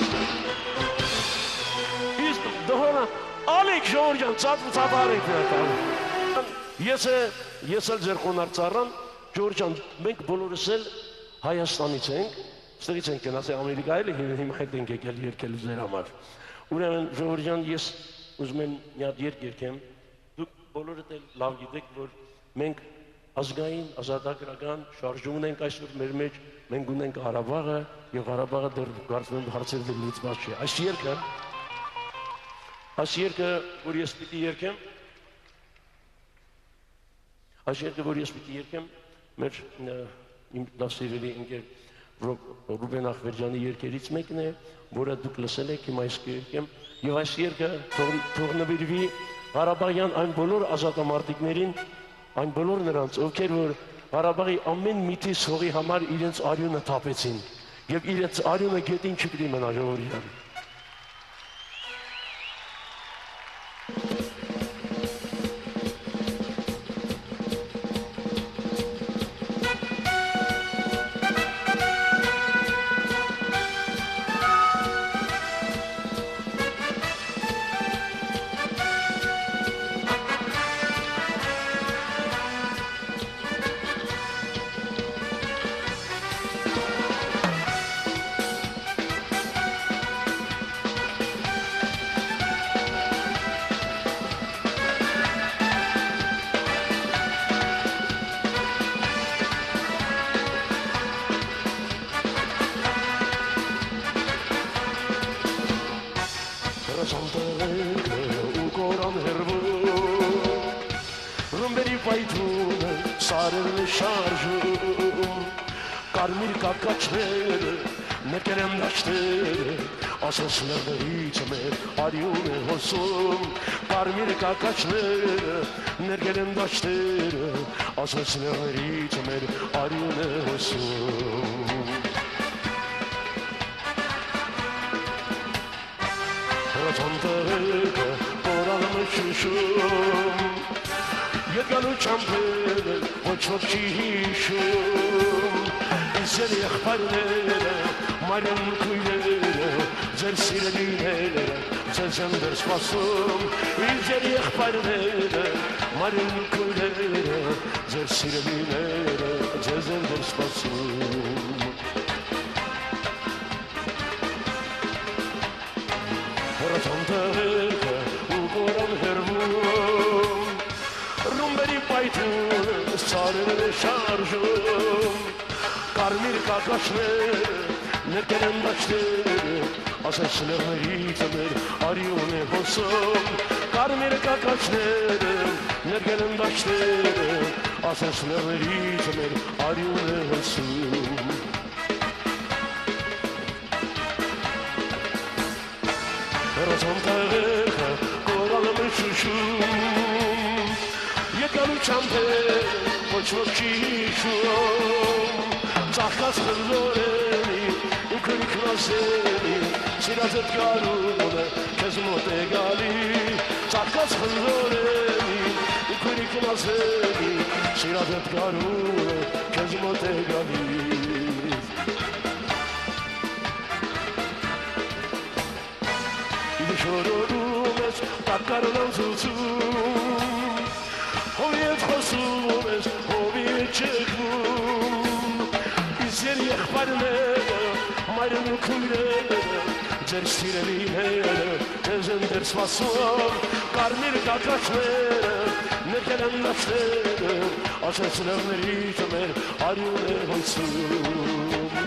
Speaker 1: իսկ դհորա Ալիկ Ժորժյան ծափարեք ես ես էլ ձեր խոնարհ ծառան Ժորժյան, մենք բոլորս էլ Հայաստանից ենք Ստեղից ենք գնացել Ամերիկայել, հիմա հետ ենք եկել երգելու ձեր համար։ Ուրեմն Ժողովուրդ, ես ուզում եմ մի հատ երգ երգեմ։ Դուք բոլորդ էլ լավ գիտեք, որ մենք ազգային ազատագրական շարժում ունենք այսօր մեր մեջ, մենք ունենք Ղարաբաղը եւ Ղարաբաղը դեռ կարծում եմ հարցեր դեռ լուծված չի։ Այս երգը, այս երգը, որ ես պիտի երգեմ, այս երգը, որ ես պիտի երգեմ, մեր իմ դասերելի ընկեր Ռուբեն Ախվերջյանի երգերից մեկն է, որը դուք լսել եք, հիմա ես կերգեմ, եւ այս երգը թող նվիրվի Ղարաբաղյան այն բոլոր ազատամարտիկներին, այն բոլոր նրանց, ովքեր որ Ղարաբաղի ամեն միտիս հողի համար իրենց արյունը թափեցին եւ իրենց արյունը գետին չպիտի մնա ժողովուրդ։ Ասասներներից մեր արյուն է հոսում, կարմիր կակաչները, ներկել են դաշտերը, ասասներներից մեր արյուն է հոսում։ Հրացան տղեկը կորանում է շշում, ետգալու չամպերը ոչ ոք չի հիշում, իզեր եղբայրները, մարյուն կույները, ձեր սիրելիները, ձեզ են դեր սպասում, իզեր եղբայրները, մարյուն կույները, ձեր սիրելիները, ձեզ են դեր սպասում։ Հրացան տղեկը ու կորան հերվում, ռումբերի պայթունը սարերն է շարժում, կարմիր կակաշները, ներկել են դաշտերը, ասասներներից մեր արյուն է հոսում, կարմիր կակաչները, ներկել են դաշտերը, ասասներներից մեր արյուն է հոսում։ Հրացան տղեկը կորանում է շշում, եկալու չամպերը ոչ ոք չի հիշում, ծաղկած խնձորենի ու քնքնասենի, սիրածդ կարունը քեզ մոտ է գալի, ծաղկած խնձորենի ու քնքնասենի, սիրածդ կարունը քեզ մոտ է գալի։ Շորորում ես տակարն անցուցում, հով ետ խոսում ես, հով ետ չեքվում, իզեր եղբայրները, մայրն ու քույրերը, ձեր սիրելիները, ձեզ են դեր սպասում, կարմիր կակաչները, ներկել են դաշտերը, ասասներներից մեր արյուն է հոսում։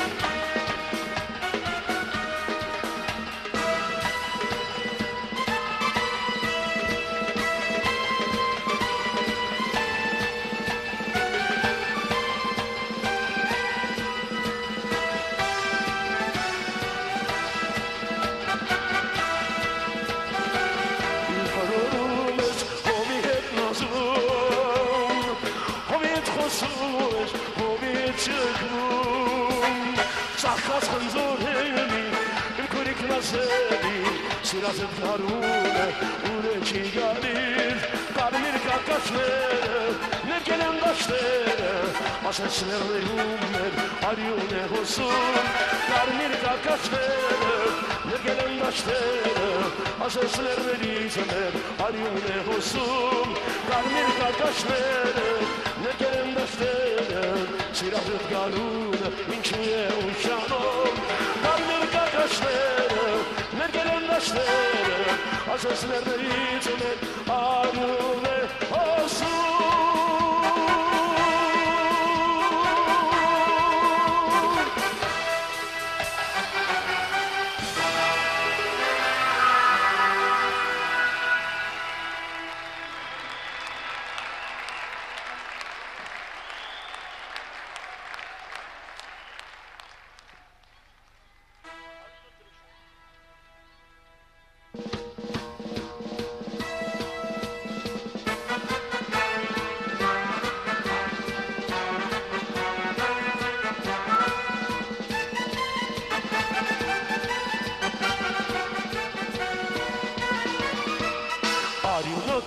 Speaker 1: Սիրածդ կարունը ուր է չի գալիր, կարմիր կակաչները, ներկել են դաշտերը, ասասներներում մեր արյուն է հոսում, կարմիր կակաչները, ներկել են դաշտերը, ասասներներից մեր արյուն է հոսում, կարմիր կակաչները, ներկել են դաշտերը, սիրածդ կարունը ինչու է ուշանում, կարմիր կակաչները, ներկել են դաշտերը, ասասներներից մեր արյուն է հոսում։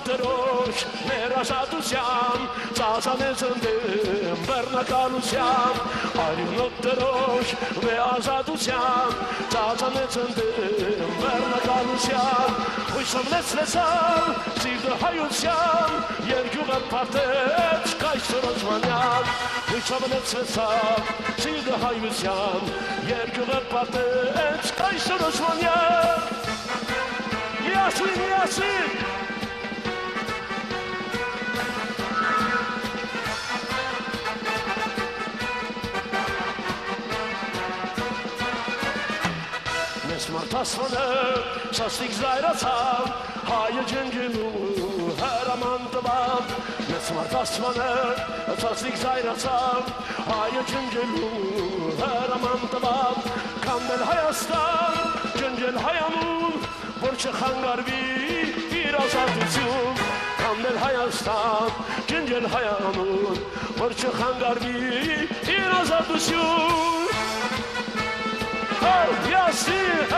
Speaker 1: տերոջ մեր ազատության ծազանեց ընդեմ բեռնակալության արյունոտ տերոջ մեր ազատության ծազանեց ընդեմ բեռնակալության հույսով լեցրեցավ սիրտը հայության երկյուղը պարտեց կայսր Օսմանյան հույսով լեցրեցավ սիրտը հայության երկյուղը պարտեց կայսր Օսմանյան Yasin, Yasin! Mes martasmanı saslik zayratsam Hayır cengelu her aman tabam Mes martasmanı saslik zayratsam Hayır cengelu her aman tabam Kamel hayastan cencel hayamun Borçı hangarbi bir azadüzüm Kamel hayastan cencel hayamun Borçı hangarbi bir azadüzüm Oh Yasin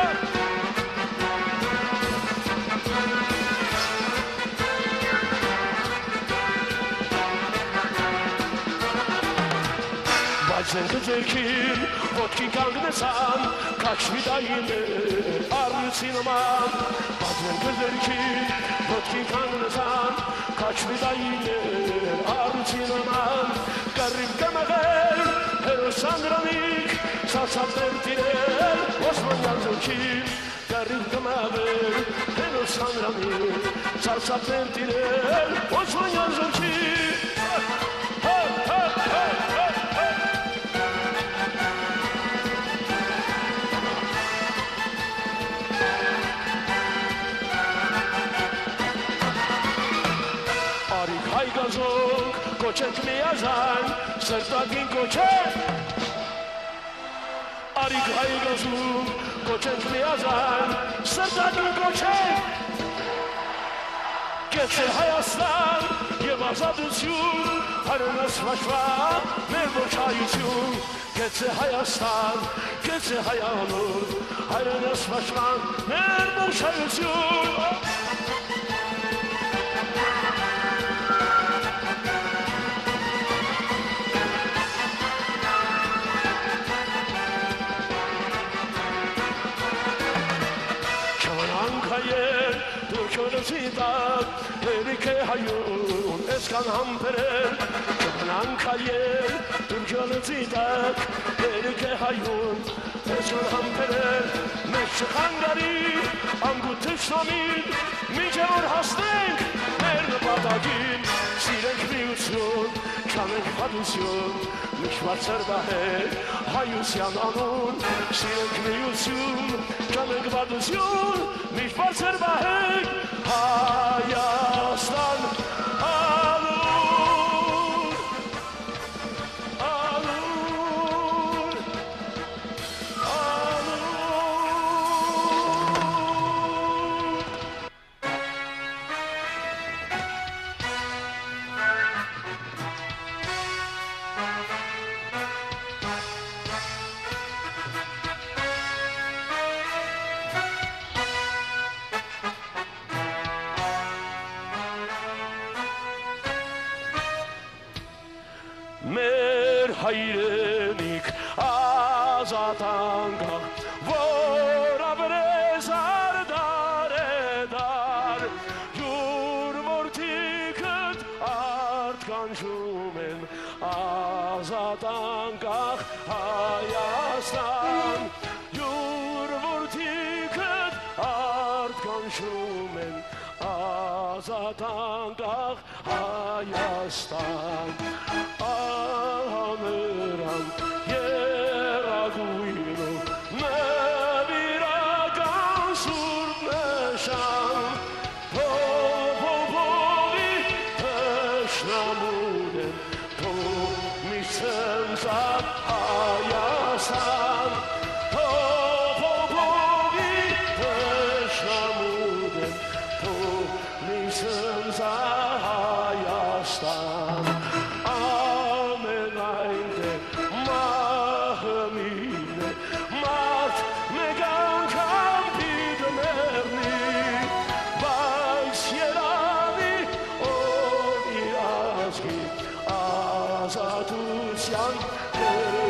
Speaker 1: Baczen kızırkin vodkin kangnesan Kaçmi dayını armüsin aman Baczen kızırkin vodkin kangnesan Kaçmi dayını armüsin aman Garip kemeğer her sandramik Sarsam vertiler Osman yazılkin Garip kemeğer her sandramik Sarsam vertiler Osman yazılkin Ha ha ha ha Gazok, koçek mi yazan, sırtadin koçek Arik hay gazok, koçek mi yazan, sırtadin koçek Geçer hayastan, yevaza düzgün, harınas başva, merboça yüzün Geçer hayastan, geçer hayanur, harınas başva, merboça yüzün Zidat, Erike hayun, eskan hamperen Çapanan kayer, Türkyanı zidat, Erike hayun, eskan hamperen Meşçıkan garip, angu tışnamin Mice or hastenk, merne badagin Sirenk miusyon, kanek padusyon Mişvatser dahe, hayusyan anun Sirenk miusyon, kanek padusyon Mişvatser dahe Hayastan alur, alur, alur. Mer hayrenik azatanga Vora brezar dare dar Yur mortiket art kanjumen Azatanga hayastan Yur mortiket art kanjumen Azatanga hayastan Anıram yeraguino me viragan surneşan Po po povi peşnamuden Po misenza hayasan Po po povi peşnamuden Po misenza hayastan Megan can be the merni, Vice Yerani, Aman kırmızı